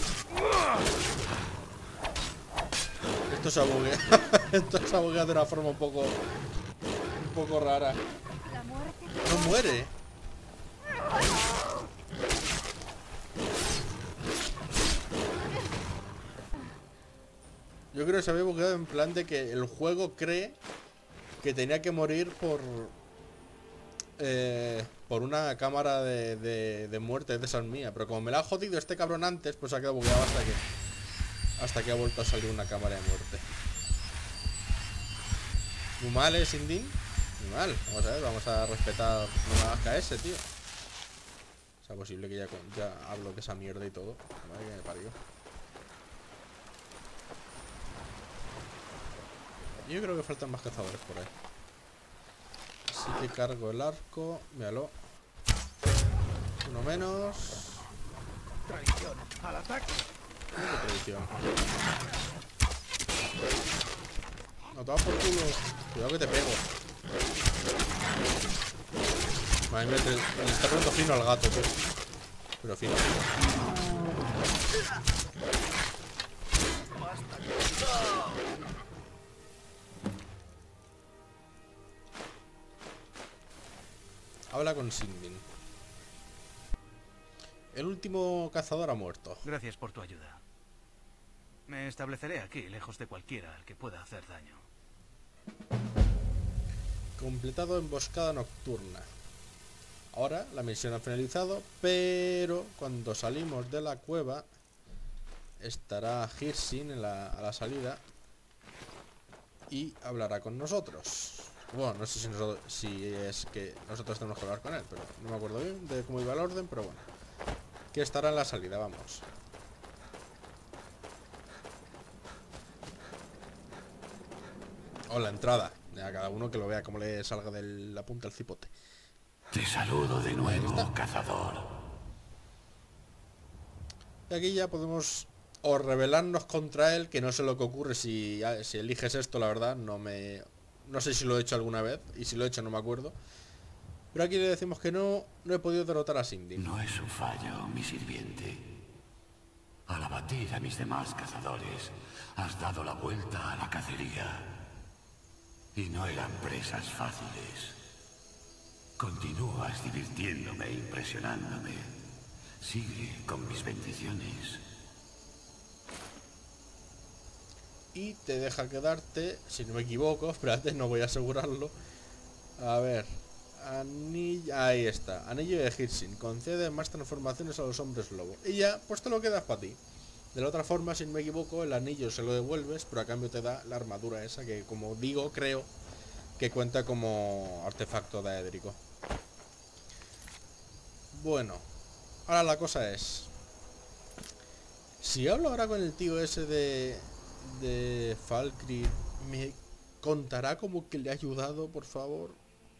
Esto se ha bugueado. Esto se ha bugueado de una forma un poco rara. No muere. Yo creo que se había bugueado en plan de que el juego cree que tenía que morir por una cámara de muerte de esas mías. Pero como me la ha jodido este cabrón antes, pues ha quedado bugueado hasta que ha vuelto a salir una cámara de muerte. Muy mal, Sindin. Muy mal. Vamos a ver, vamos a respetar una KS, tío. O sea, posible que ya hablo de esa mierda y todo. Madre que me parió. Yo creo que faltan más cazadores por ahí. Así que cargo el arco. Míralo. Uno menos. Traición, al ataque. ¿Qué traición? No te vas por culo. Cuidado que te pego. Madre mía, le está poniendo fino al gato, tío. Pero fino. Habla con Sindin. El último cazador ha muerto. Gracias por tu ayuda. Me estableceré aquí, lejos de cualquiera al que pueda hacer daño. Completado emboscada nocturna. Ahora la misión ha finalizado, pero cuando salimos de la cueva estará Hircine a la salida y hablará con nosotros. Bueno, no sé si es que nosotros tenemos que hablar con él, pero no me acuerdo bien de cómo iba el orden, pero bueno. Que estará en la salida, vamos. O la entrada. A cada uno que lo vea como le salga de la punta al cipote. Te saludo de nuevo, cazador. Y aquí ya podemos o rebelarnos contra él, que no sé lo que ocurre si eliges esto, la verdad. No sé si lo he hecho alguna vez, y si lo he hecho no me acuerdo. Pero aquí le decimos que no he podido derrotar a Sinding. No es un fallo, mi sirviente. Al abatir a mis demás cazadores, has dado la vuelta a la cacería. Y no eran presas fáciles. Continúas divirtiéndome e impresionándome. Sigue con mis bendiciones. Y te deja quedarte, si no me equivoco, espérate, no voy a asegurarlo. A ver, ahí está, anillo de Hirsing, concede más transformaciones a los hombres lobo. Y ya, pues te lo quedas para ti. De la otra forma, si no me equivoco, el anillo se lo devuelves, pero a cambio te da la armadura esa que, como digo, creo que cuenta como artefacto daédrico. Bueno, ahora la cosa es, si hablo ahora con el tío ese de Falkreath, ¿me contará como que le ha ayudado, por favor?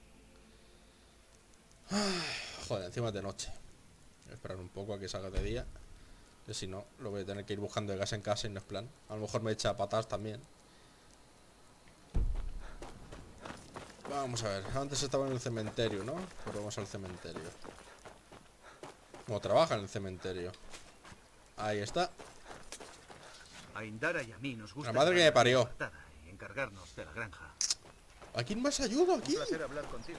Joder, encima es de noche. Voy a esperar un poco a que salga de día, que si no, lo voy a tener que ir buscando de casa en casa y no es plan. A lo mejor me echa patas también. Vamos a ver, antes estaba en el cementerio, ¿no? Pues vamos al cementerio. Como trabaja en el cementerio. Ahí está. A Indara y a mí nos gusta La madre que me parió. y encargarnos de la granja. ¿A quién más ayudo aquí? Un placer hablar contigo.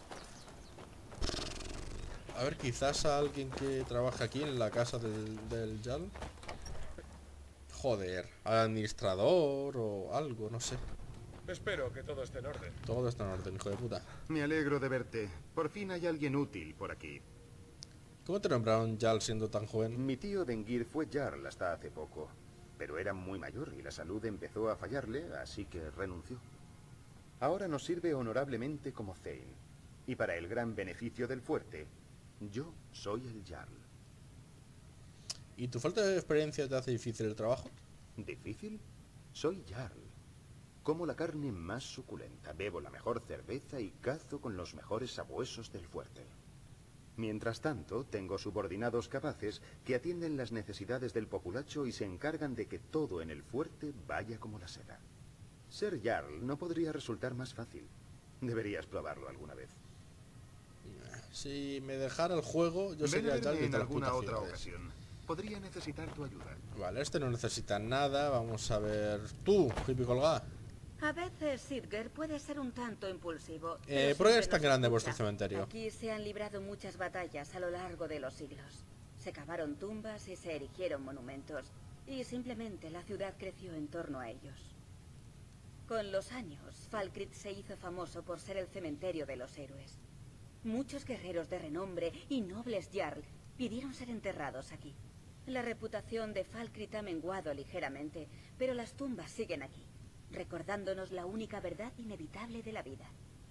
A ver, quizás a alguien que trabaja aquí en la casa del Jarl. Joder, al administrador o algo, no sé. Espero que todo esté en orden. Todo está en orden, hijo de puta. Me alegro de verte. Por fin hay alguien útil por aquí. ¿Cómo te nombraron Jarl siendo tan joven? Mi tío Dengir fue Jarl hasta hace poco, pero era muy mayor y la salud empezó a fallarle, así que renunció. Ahora nos sirve honorablemente como Thane, y para el gran beneficio del fuerte, yo soy el Jarl. ¿Y tu falta de experiencia te hace difícil el trabajo? ¿Difícil? Soy Jarl. Como la carne más suculenta, bebo la mejor cerveza y cazo con los mejores sabuesos del fuerte. Mientras tanto, tengo subordinados capaces que atienden las necesidades del populacho y se encargan de que todo en el fuerte vaya como la seda. Ser Jarl no podría resultar más fácil. Deberías probarlo alguna vez. Si me dejara el juego, yo sería Ven a Jarl verme de en todas las alguna putas otra ciudades. ocasión. Podría necesitar tu ayuda. Vale, este no necesita nada. Vamos a ver. Tú, hippie colgada. A veces Sidger puede ser un tanto impulsivo. ¿Por pero qué siempre es tan nos grande escucha. vuestro cementerio? Aquí se han librado muchas batallas a lo largo de los siglos. Se cavaron tumbas y se erigieron monumentos. Y simplemente la ciudad creció en torno a ellos. Con los años, Falkreath se hizo famoso por ser el cementerio de los héroes. Muchos guerreros de renombre y nobles Jarl pidieron ser enterrados aquí. La reputación de Falkreath ha menguado ligeramente, pero las tumbas siguen aquí, recordándonos la única verdad inevitable de la vida.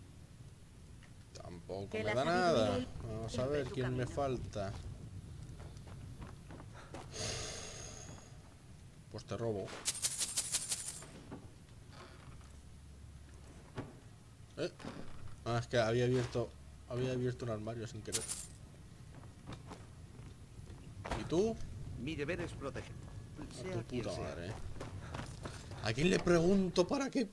Tampoco Que me la da sabiduría nada. y Vamos a siempre ver tu quién me camino. falta. Pues te robo. Es que había abierto un armario sin querer. ¿Y tú? Mi deber es proteger. A Sea tu quien puta sea. madre. ¿A quién le pregunto para qué?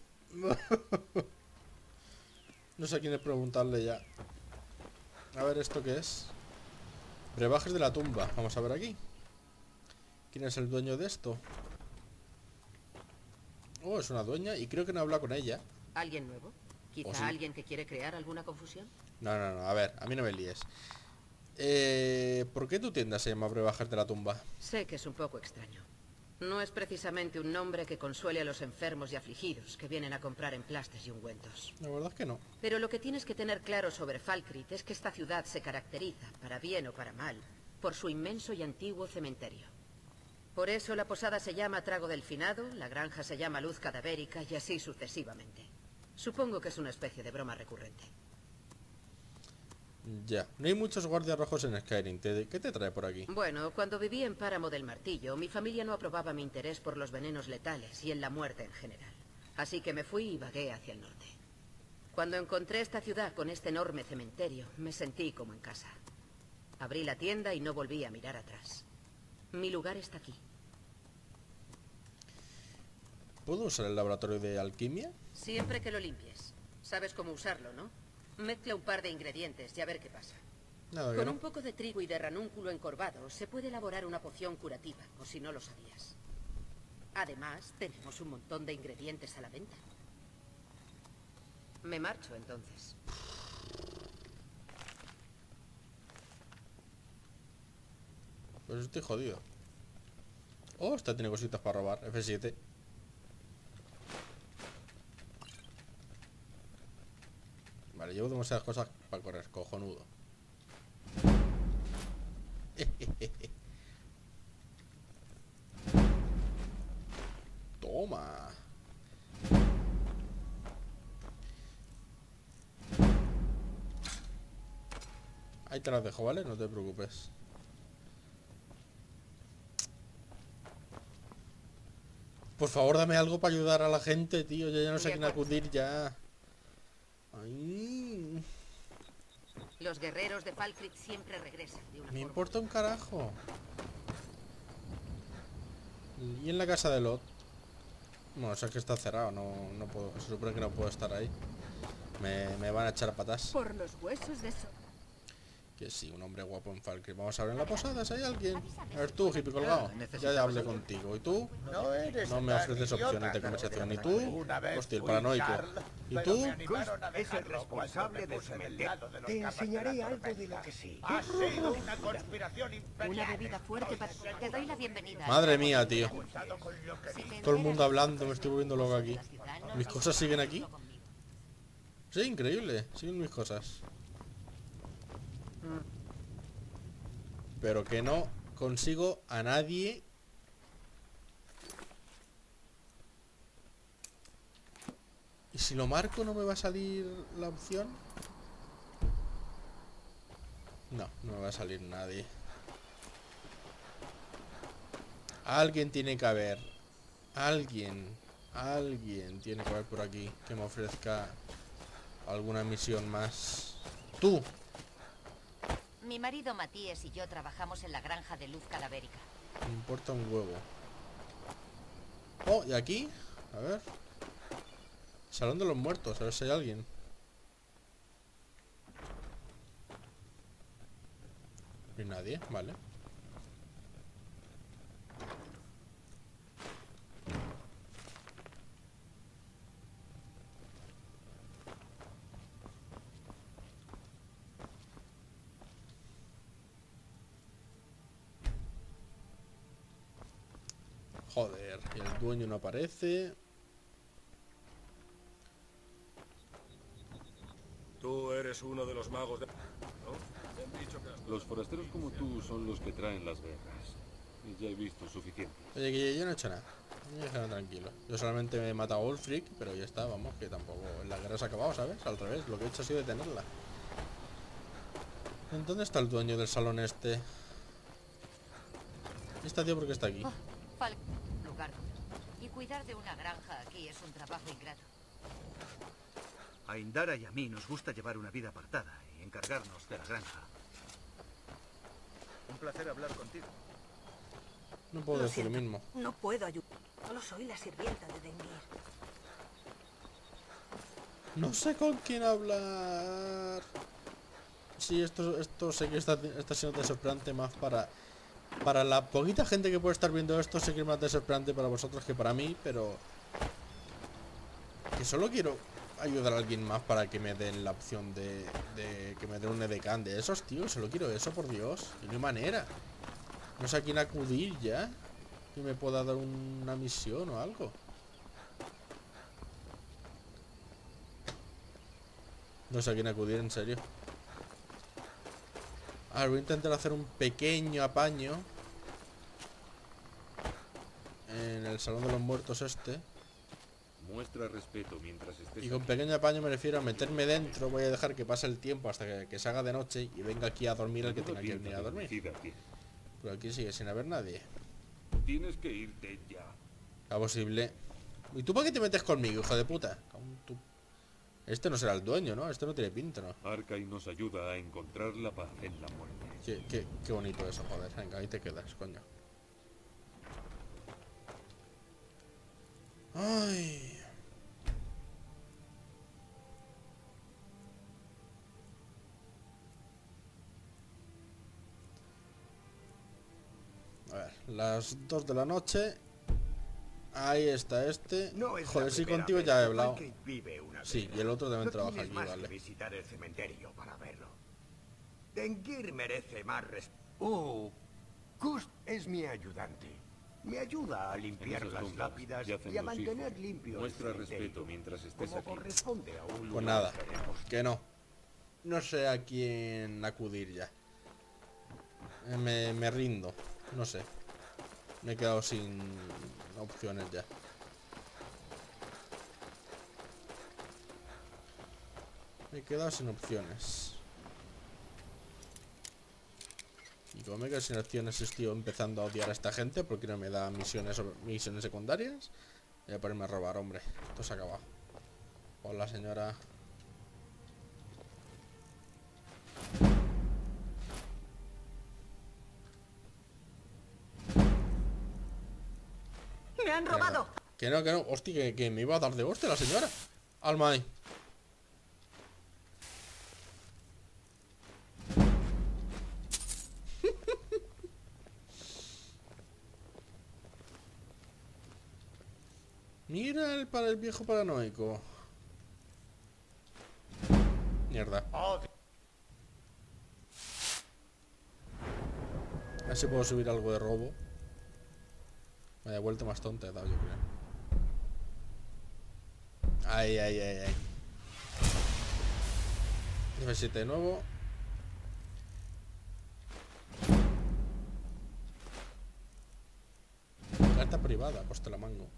No sé a quién le preguntarle ya. A ver, ¿esto qué es? Brebajes de la tumba. Vamos a ver aquí. ¿Quién es el dueño de esto? Oh, es una dueña y creo que no habla con ella. ¿Alguien nuevo? ¿Quizá ¿O sí? alguien que quiere crear alguna confusión? No, a ver, a mí no me líes. ¿Por qué tu tienda se llama Brebajes de la Tumba? Sé que es un poco extraño. No es precisamente un nombre que consuele a los enfermos y afligidos que vienen a comprar emplastes y ungüentos. La verdad es que no. Pero lo que tienes que tener claro sobre Falkreath es que esta ciudad se caracteriza, para bien o para mal, por su inmenso y antiguo cementerio. Por eso la posada se llama Trago del Finado, la granja se llama Luz Cadavérica y así sucesivamente. Supongo que es una especie de broma recurrente. Ya, no hay muchos guardias rojos en Skyrim. ¿Qué te trae por aquí? Bueno, cuando viví en Páramo del Martillo, mi familia no aprobaba mi interés por los venenos letales y en la muerte en general. Así que me fui y vagué hacia el norte. Cuando encontré esta ciudad con este enorme cementerio, me sentí como en casa. Abrí la tienda y no volví a mirar atrás. Mi lugar está aquí. ¿Puedo usar el laboratorio de alquimia? Siempre que lo limpies. Sabes cómo usarlo, ¿no? Mezcla un par de ingredientes y a ver qué pasa. Nada, que Con no. un poco de trigo y de ranúnculo encorvado se puede elaborar una poción curativa, o si no lo sabías. Además, tenemos un montón de ingredientes a la venta. Me marcho, entonces. Pues estoy jodido. Oh, esta tiene cositas para robar. F7. Vale, llevo demasiadas cosas para correr. Cojonudo. Toma. Ahí te las dejo, ¿vale? No te preocupes. Por favor, dame algo para ayudar a la gente, tío. Yo ya no sé a quién acudir ya. Ay. Los guerreros de Falkreath siempre regresan de una Me forma. importa un carajo. Y en la casa de Lot. Bueno, o sea que está cerrado, no puedo. Se supone que no puedo estar ahí. Me van a echar a patas. Por los huesos de eso. Que sí, un hombre guapo en Falkreath. Vamos a ver en la posada si hay alguien. A ver tú, hippie colgado. Ya hablé contigo. ¿Y tú? No eres No me tan ofreces idiota, opciones de conversación. ¿Y tú? Una vez Hostia, el fui paranoico. Jarl, ¿Y pero tú? me animaron a Es el dejarlo responsable cuando me de puse del someter. lado de los Te capas de enseñaré la algo de tormenta. lo que sí. Ha sido una conspiración imperial. Una bebida fuerte para... Te doy la bienvenida. Madre mía, tío. Cuidado con lo que dices. Todo el mundo hablando, me estoy volviendo loco aquí. ¿Mis cosas siguen aquí? Sí, increíble. Siguen mis cosas. Pero que no consigo a nadie. ¿Y si lo marco no me va a salir la opción? No, no me va a salir nadie. Alguien tiene que haber. Alguien tiene que haber por aquí que me ofrezca alguna misión más. ¡Tú! Mi marido Matías y yo trabajamos en la granja de luz cadavérica. Me importa un huevo. Oh, ¿y aquí? A ver. Salón de los muertos, a ver si hay alguien. No hay nadie, vale. Joder, y el dueño no aparece. Tú eres uno de los magos de... ¿no? Me han dicho que... Los forasteros como tú son los que traen las guerras. Y ya he visto suficiente. Oye, que yo no he hecho nada. Me dejaron tranquilo. Yo solamente me he matado a Ulfric, pero ya está, vamos, que tampoco... La guerra se ha acabado, ¿sabes? Al revés, lo que he hecho ha sido detenerla. ¿En dónde está el dueño del salón este? ¿Este tío por qué está aquí? Lugar. Y cuidar de una granja aquí es un trabajo ingrato. A Indara y a mí nos gusta llevar una vida apartada y encargarnos de la granja. Un placer hablar contigo. No puedo decir lo mismo. No puedo ayudar. Solo soy la sirvienta de Dengir. No sé con quién hablar. Sí, esto sé que está siendo desesperante más para la poquita gente que puede estar viendo esto. Sé que es más desesperante para vosotros que para mí, pero que solo quiero ayudar a alguien más para que me den la opción de que me den un edecán de esos, tío. Solo quiero eso, por Dios. Y no hay manera. No sé a quién acudir ya, que me pueda dar una misión o algo. No sé a quién acudir, en serio. A ver, voy a intentar hacer un pequeño apaño en el salón de los muertos este. Muestra respeto mientras estés Y con aquí. pequeño apaño me refiero a meterme dentro. Voy a dejar que pase el tiempo hasta que se haga de noche y venga aquí a dormir el que tenga que venir a dormir. Pero aquí sigue sin haber nadie. Tienes que irte ya. ¿Es posible? ¿Y tú para qué te metes conmigo, hijo de puta? Este no será el dueño, ¿no? Este no tiene pinta, ¿no? Arkai nos ayuda a encontrar la paz en la muerte. Qué bonito eso, joder. Venga, ahí te quedas, coño. Ay. las 2 de la noche. Ahí está este. No es Joder, la sí, primera contigo vez ya he que hablado. Pancake vive una Sí, vida. y el otro también No trabaja tienes aquí, más vale. que visitar el cementerio para verlo. Denguir merece más respeto. Kust es mi ayudante. Me ayuda a limpiar En esas las tumbas lápidas yacen y a los mantener hijos. limpio Muestra el cementerio, respeto mientras estés como aquí. corresponde a un Pues lugar nada, de reposo. que no. No sé a quién acudir ya. Me rindo. No sé. Me he quedado sin opciones ya. Me he quedado sin opciones. Y como me quedo sin opciones, estoy empezando a odiar a esta gente porque no me da misiones secundarias. Voy a ponerme a robar, hombre. Esto se ha acabado. Hola, señora. ¡Me han robado! Que no. Hostia, que me iba a dar de hostia la señora. Alma ahí. Mira el viejo paranoico. Mierda. A ver si puedo subir algo de robo. Vaya vuelta más tonta he dado, yo creo. Ay. F7 de nuevo. Carta privada, pues te la mango.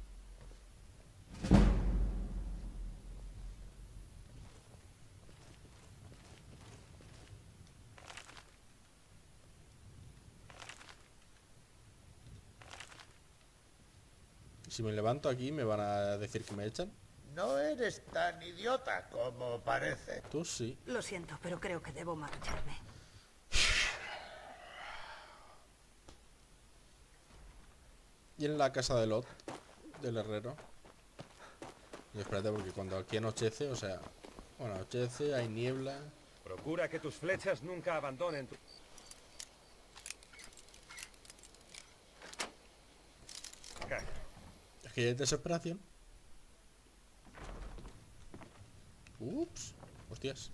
Si me levanto aquí, ¿me van a decir que me echan? No eres tan idiota como parece. Tú sí. Lo siento, pero creo que debo marcharme. Y en la casa de Lot, del herrero. Y espérate, porque cuando aquí anochece, o sea... Bueno, anochece, hay niebla. Procura que tus flechas nunca abandonen tu... Es que ya hay desesperación. Ups. Hostias.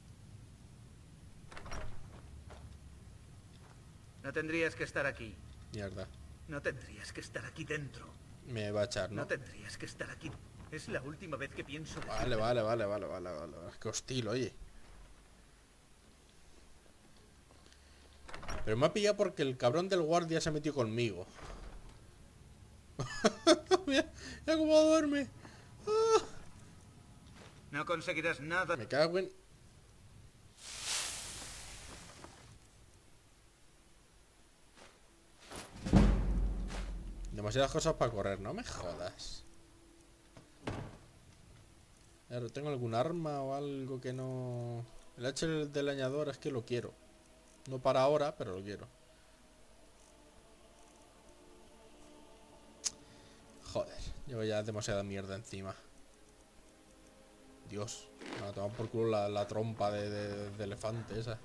No tendrías que estar aquí. Mierda. No tendrías que estar aquí dentro. Me va a echar, ¿no? No tendrías que estar aquí. Es la última vez que pienso... Vale. Qué hostil, oye. Pero me ha pillado porque el cabrón del guardia se ha metido conmigo. Mira cómo duerme. No conseguirás nada. Me cago en... Demasiadas cosas para correr, no me jodas. Claro, ¿tengo algún arma o algo que no...? El hacha del leñador es que lo quiero. No para ahora, pero lo quiero. Joder, llevo ya demasiada mierda encima. Dios, me va a tomar por culo la trompa de elefante esa.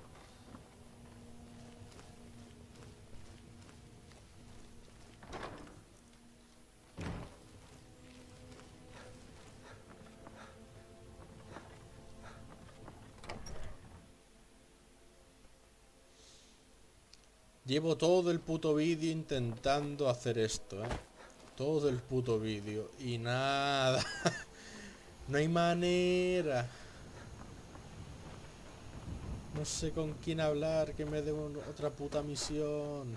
Llevo todo el puto vídeo intentando hacer esto, todo el puto vídeo. Y nada. No hay manera. No sé con quién hablar que me dé otra puta misión.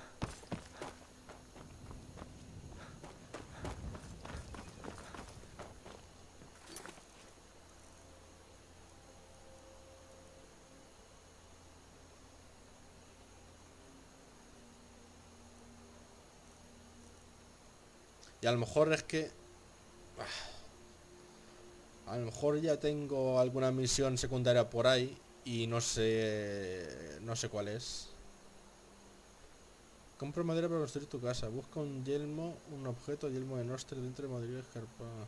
Y a lo mejor es que... A lo mejor ya tengo alguna misión secundaria por ahí y no sé cuál es. Compra madera para construir tu casa. Busca un yelmo, un objeto, yelmo de Nostre dentro de Madrid escarpada.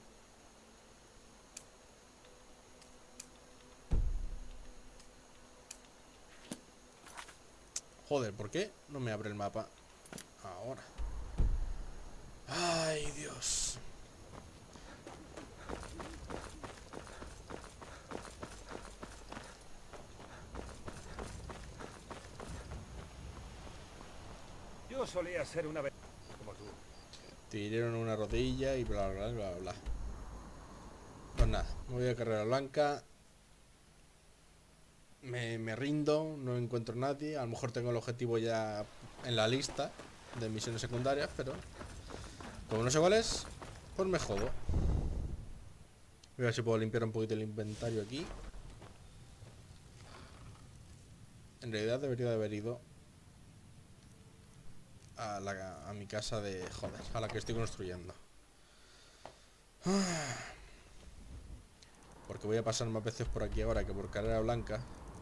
Joder, ¿por qué no me abre el mapa ahora? Ay, Dios. Yo solía ser una vez como tú. Te hirieron una rodilla y bla bla bla bla. Pues nada, me voy a carrera blanca. Me rindo, no encuentro a nadie. A lo mejor tengo el objetivo ya en la lista de misiones secundarias, pero como no sé cuál es, pues me jodo. Voy a ver si puedo limpiar un poquito el inventario aquí. En realidad debería de haber ido a mi casa de... joder, a la que estoy construyendo. Porque voy a pasar más veces por aquí ahora que por carrera blanca.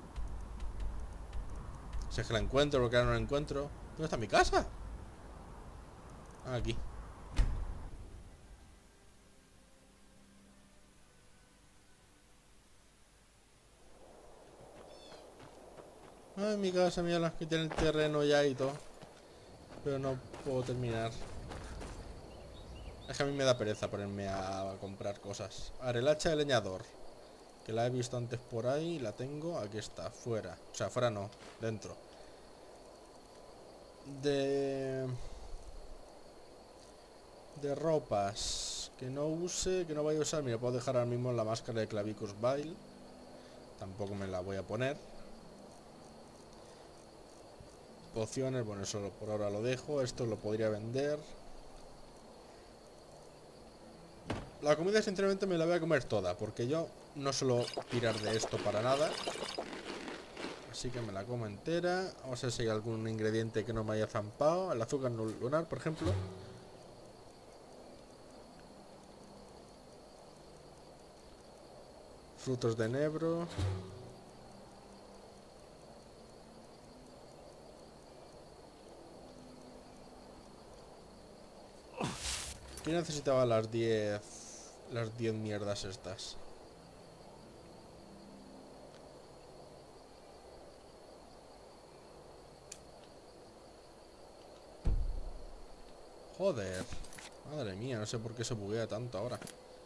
Si es que la encuentro, porque ahora no la encuentro. ¿Dónde está mi casa? Ah, aquí. Ay, mi casa, mira las que tiene el terreno ya y todo. Pero no puedo terminar. Es que a mí me da pereza ponerme a comprar cosas. A ver, el hacha de leñador, que la he visto antes por ahí, la tengo. Aquí está, fuera. O sea, fuera no, dentro. De ropas que no use, que no vaya a usar. Mira, puedo dejar ahora mismo la máscara de Clavicus Vile. Tampoco me la voy a poner. Pociones, bueno, eso por ahora lo dejo. Esto lo podría vender. La comida sinceramente me la voy a comer toda, porque yo no suelo tirar de esto para nada. Así que me la como entera. Vamos a ver si hay algún ingrediente que no me haya zampado. El azúcar lunar, por ejemplo. Frutos de enebro. Yo necesitaba las 10 mierdas estas. Joder. Madre mía, no sé por qué se buguea tanto ahora.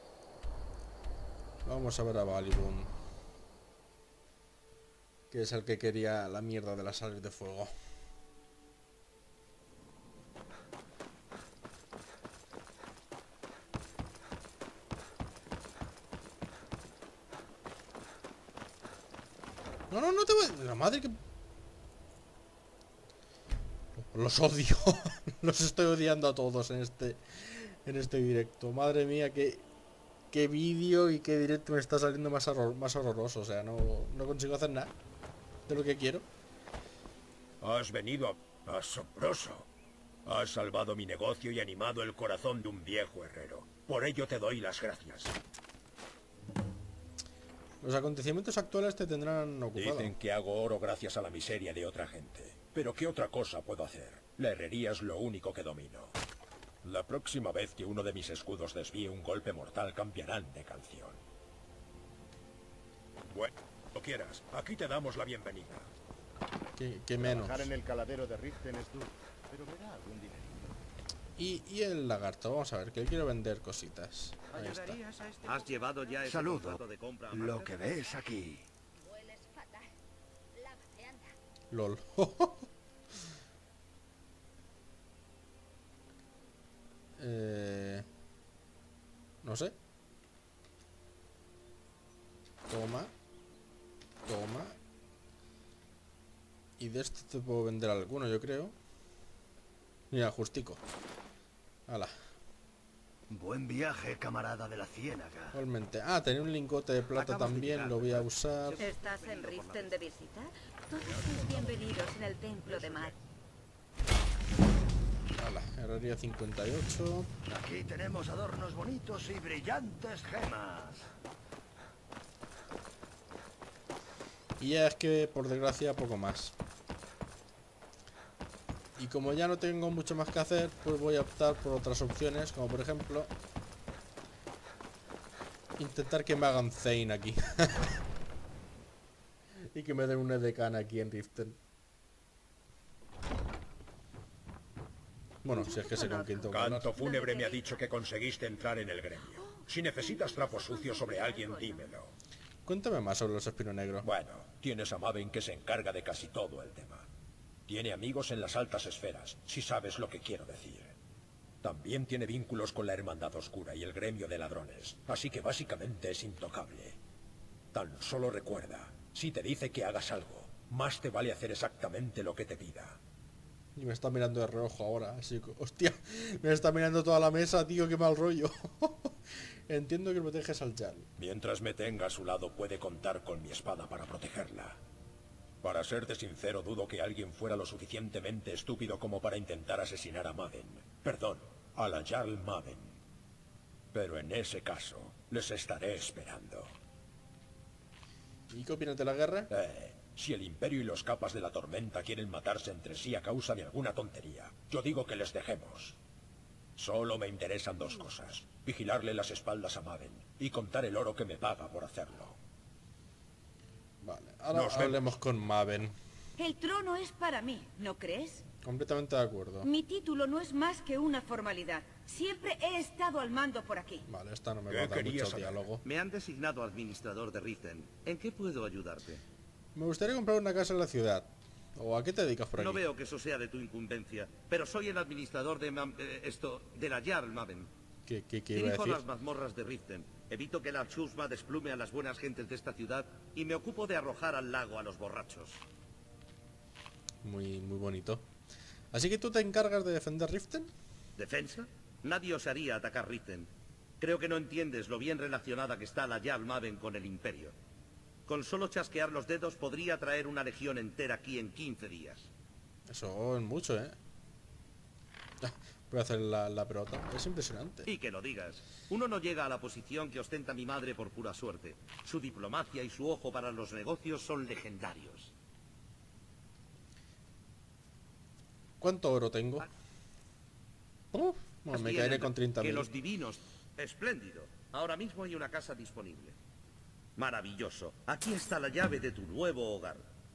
Vamos a ver a Balibun, que es el que quería la mierda de las sales de fuego. No, no, no te voy... La madre que... Los odio. Los estoy odiando a todos en este directo. Madre mía, qué vídeo y qué directo me está saliendo más horroroso. O sea, no consigo hacer nada de lo que quiero. Has venido asombroso. Has salvado mi negocio y animado el corazón de un viejo herrero. Por ello te doy las gracias. Los acontecimientos actuales te tendrán ocupado. Dicen que hago oro gracias a la miseria de otra gente. Pero ¿qué otra cosa puedo hacer? La herrería es lo único que domino. La próxima vez que uno de mis escudos desvíe un golpe mortal cambiarán de canción. Bueno, lo quieras. Aquí te damos la bienvenida. ¿Qué menos? Trabajar en el caladero de Richten es duro, pero verá algún dinerito. Y el lagarto, vamos a ver, que quiero vender cositas. Ahí está. ¿Has llevado ya ese contrato de compra a Lo Marcus? que ves aquí. LOL. No sé. Toma. Toma. Y de esto te puedo vender alguno, yo creo. Mira, justico. Hala. Buen viaje, camarada de la ciénaga. Igualmente. Ah, tenía un lingote de plata también, lo voy a usar. ¿Estás en Riften de visita? Todos sois bienvenidos en el templo de Mar. Hala, herrería 58. Aquí tenemos adornos bonitos y brillantes gemas. Y ya es que, por desgracia, poco más. Y como ya no tengo mucho más que hacer, pues voy a optar por otras opciones, como por ejemplo intentar que me hagan Zane aquí. Y que me den un edecán aquí en Riften. Bueno, si es que sé con quién tengo que hablar. Canto Fúnebre me ha dicho que conseguiste entrar en el gremio. Si necesitas trapos sucios sobre alguien, dímelo. Cuéntame más sobre los Espino Negro. Bueno, tienes a Maven que se encarga de casi todo el tema. Tiene amigos en las altas esferas, si sabes lo que quiero decir. También tiene vínculos con la Hermandad Oscura y el gremio de ladrones, así que básicamente es intocable. Tan solo recuerda, si te dice que hagas algo, más te vale hacer exactamente lo que te pida. Y me está mirando de reojo ahora, así que... ¡Hostia! Me está mirando toda la mesa, tío, qué mal rollo. Entiendo que proteges al Jarl. Mientras me tenga a su lado, puede contar con mi espada para protegerla. Para serte sincero, dudo que alguien fuera lo suficientemente estúpido como para intentar asesinar a Maven. Perdón, a la Jarl Maven. Pero en ese caso, les estaré esperando. ¿Y qué opinas de la guerra? Si el Imperio y los Capas de la Tormenta quieren matarse entre sí a causa de alguna tontería, yo digo que les dejemos. Solo me interesan dos cosas. Vigilarle las espaldas a Maven y contar el oro que me paga por hacerlo. Vale, ahora hablemos con Maven. El trono es para mí, ¿no crees? Completamente de acuerdo. Mi título no es más que una formalidad. Siempre he estado al mando por aquí. Vale, esta no me va a dar mucho diálogo. Me han designado administrador de Riften. ¿En qué puedo ayudarte? Me gustaría comprar una casa en la ciudad. ¿O a qué te dedicas por aquí? No veo que eso sea de tu incumbencia, pero soy el administrador de de la Jarl Maven. ¿Qué iba a Dirijo decir? las mazmorras de Riften. Evito que la chusma desplume a las buenas gentes de esta ciudad y me ocupo de arrojar al lago a los borrachos. Muy bonito. ¿Así que tú te encargas de defender Riften? ¿Defensa? Nadie osaría atacar Riften. Creo que no entiendes lo bien relacionada que está la Jarl Maven con el Imperio. Con solo chasquear los dedos podría traer una legión entera aquí en 15 días. Eso es mucho, ¿eh? Voy a hacer la pelota. Es impresionante. Y que lo digas. Uno no llega a la posición que ostenta mi madre por pura suerte. Su diplomacia y su ojo para los negocios son legendarios. ¿Cuánto oro tengo? Bueno, me caeré con 30.000. Que los divinos... Espléndido. Ahora mismo hay una casa disponible. Maravilloso. Aquí está la llave de tu nuevo hogar.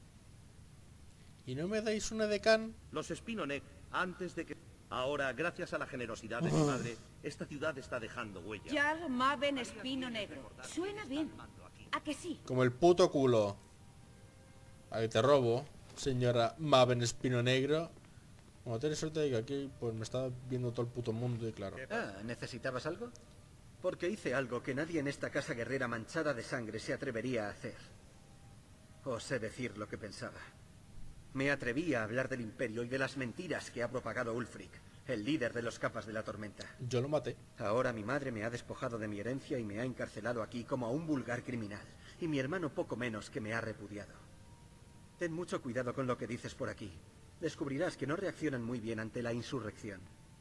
¿Y no me dais una de Can? Los Spinonek, antes de que... Ahora, gracias a la generosidad de mi madre, esta ciudad está dejando huella. Jarl Maven Espino Negro. Suena bien. ¿A que sí? Como el puto culo. A que te robo, señora Maven Espino Negro. Como tienes suerte de que aquí pues me está viendo todo el puto mundo y claro. ¿Necesitabas algo? Porque hice algo que nadie en esta casa guerrera manchada de sangre se atrevería a hacer. Os sé decir lo que pensaba. Me atreví a hablar del Imperio y de las mentiras que ha propagado Ulfric, el líder de los Capas de la Tormenta. Yo lo maté. Ahora mi madre me ha despojado de mi herencia y me ha encarcelado aquí como a un vulgar criminal. Y mi hermano poco menos que me ha repudiado. Ten mucho cuidado con lo que dices por aquí. Descubrirás que no reaccionan muy bien ante la insurrección.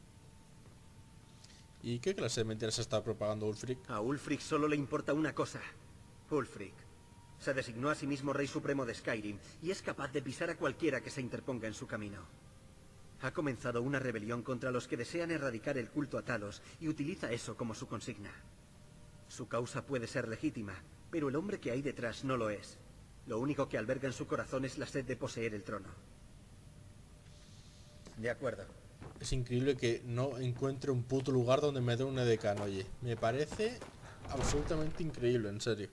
¿Y qué clase de mentiras está propagando Ulfric? A Ulfric solo le importa una cosa. Ulfric se designó a sí mismo Rey Supremo de Skyrim y es capaz de pisar a cualquiera que se interponga en su camino. Ha comenzado una rebelión contra los que desean erradicar el culto a Talos y utiliza eso como su consigna. Su causa puede ser legítima, pero el hombre que hay detrás no lo es. Lo único que alberga en su corazón es la sed de poseer el trono. De acuerdo. Es increíble que no encuentre un puto lugar donde me dé una edecán, oye. Me parece absolutamente increíble, en serio.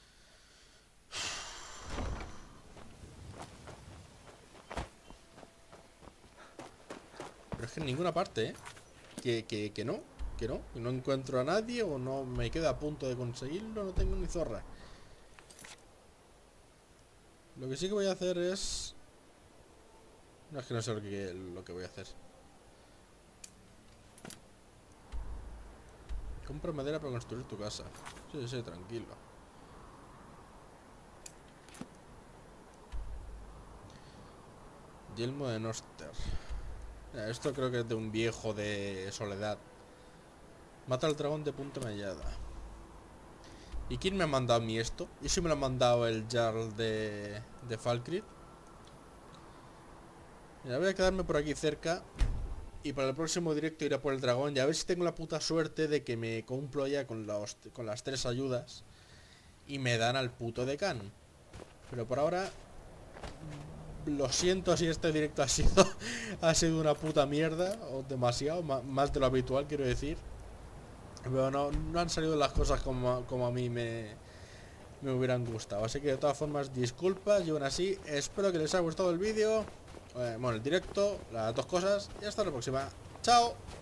Pero es que en ninguna parte, ¿eh? Que no encuentro a nadie o no me quedo a punto de conseguirlo, no tengo ni zorra. Lo que sí que voy a hacer es... No, es que no sé lo que voy a hacer. Compra madera para construir tu casa. Sí, tranquilo. Yelmo de Noster. Esto creo que es de un viejo de Soledad. Mata al dragón de punta mellada. ¿Y quién me ha mandado a mí esto? ¿Y si me lo ha mandado el Jarl de Falkreath? Mira, voy a quedarme por aquí cerca. Y para el próximo directo iré por el dragón. Y a ver si tengo la puta suerte de que me cumplo ya con las 3 ayudas. Y me dan al puto decán. Pero por ahora... lo siento si este directo ha sido una puta mierda, o demasiado, más de lo habitual, quiero decir. Pero no han salido las cosas como a mí me hubieran gustado. Así que de todas formas, disculpas, y aún así, espero que les haya gustado el vídeo, bueno, el directo, las dos cosas, y hasta la próxima. ¡Chao!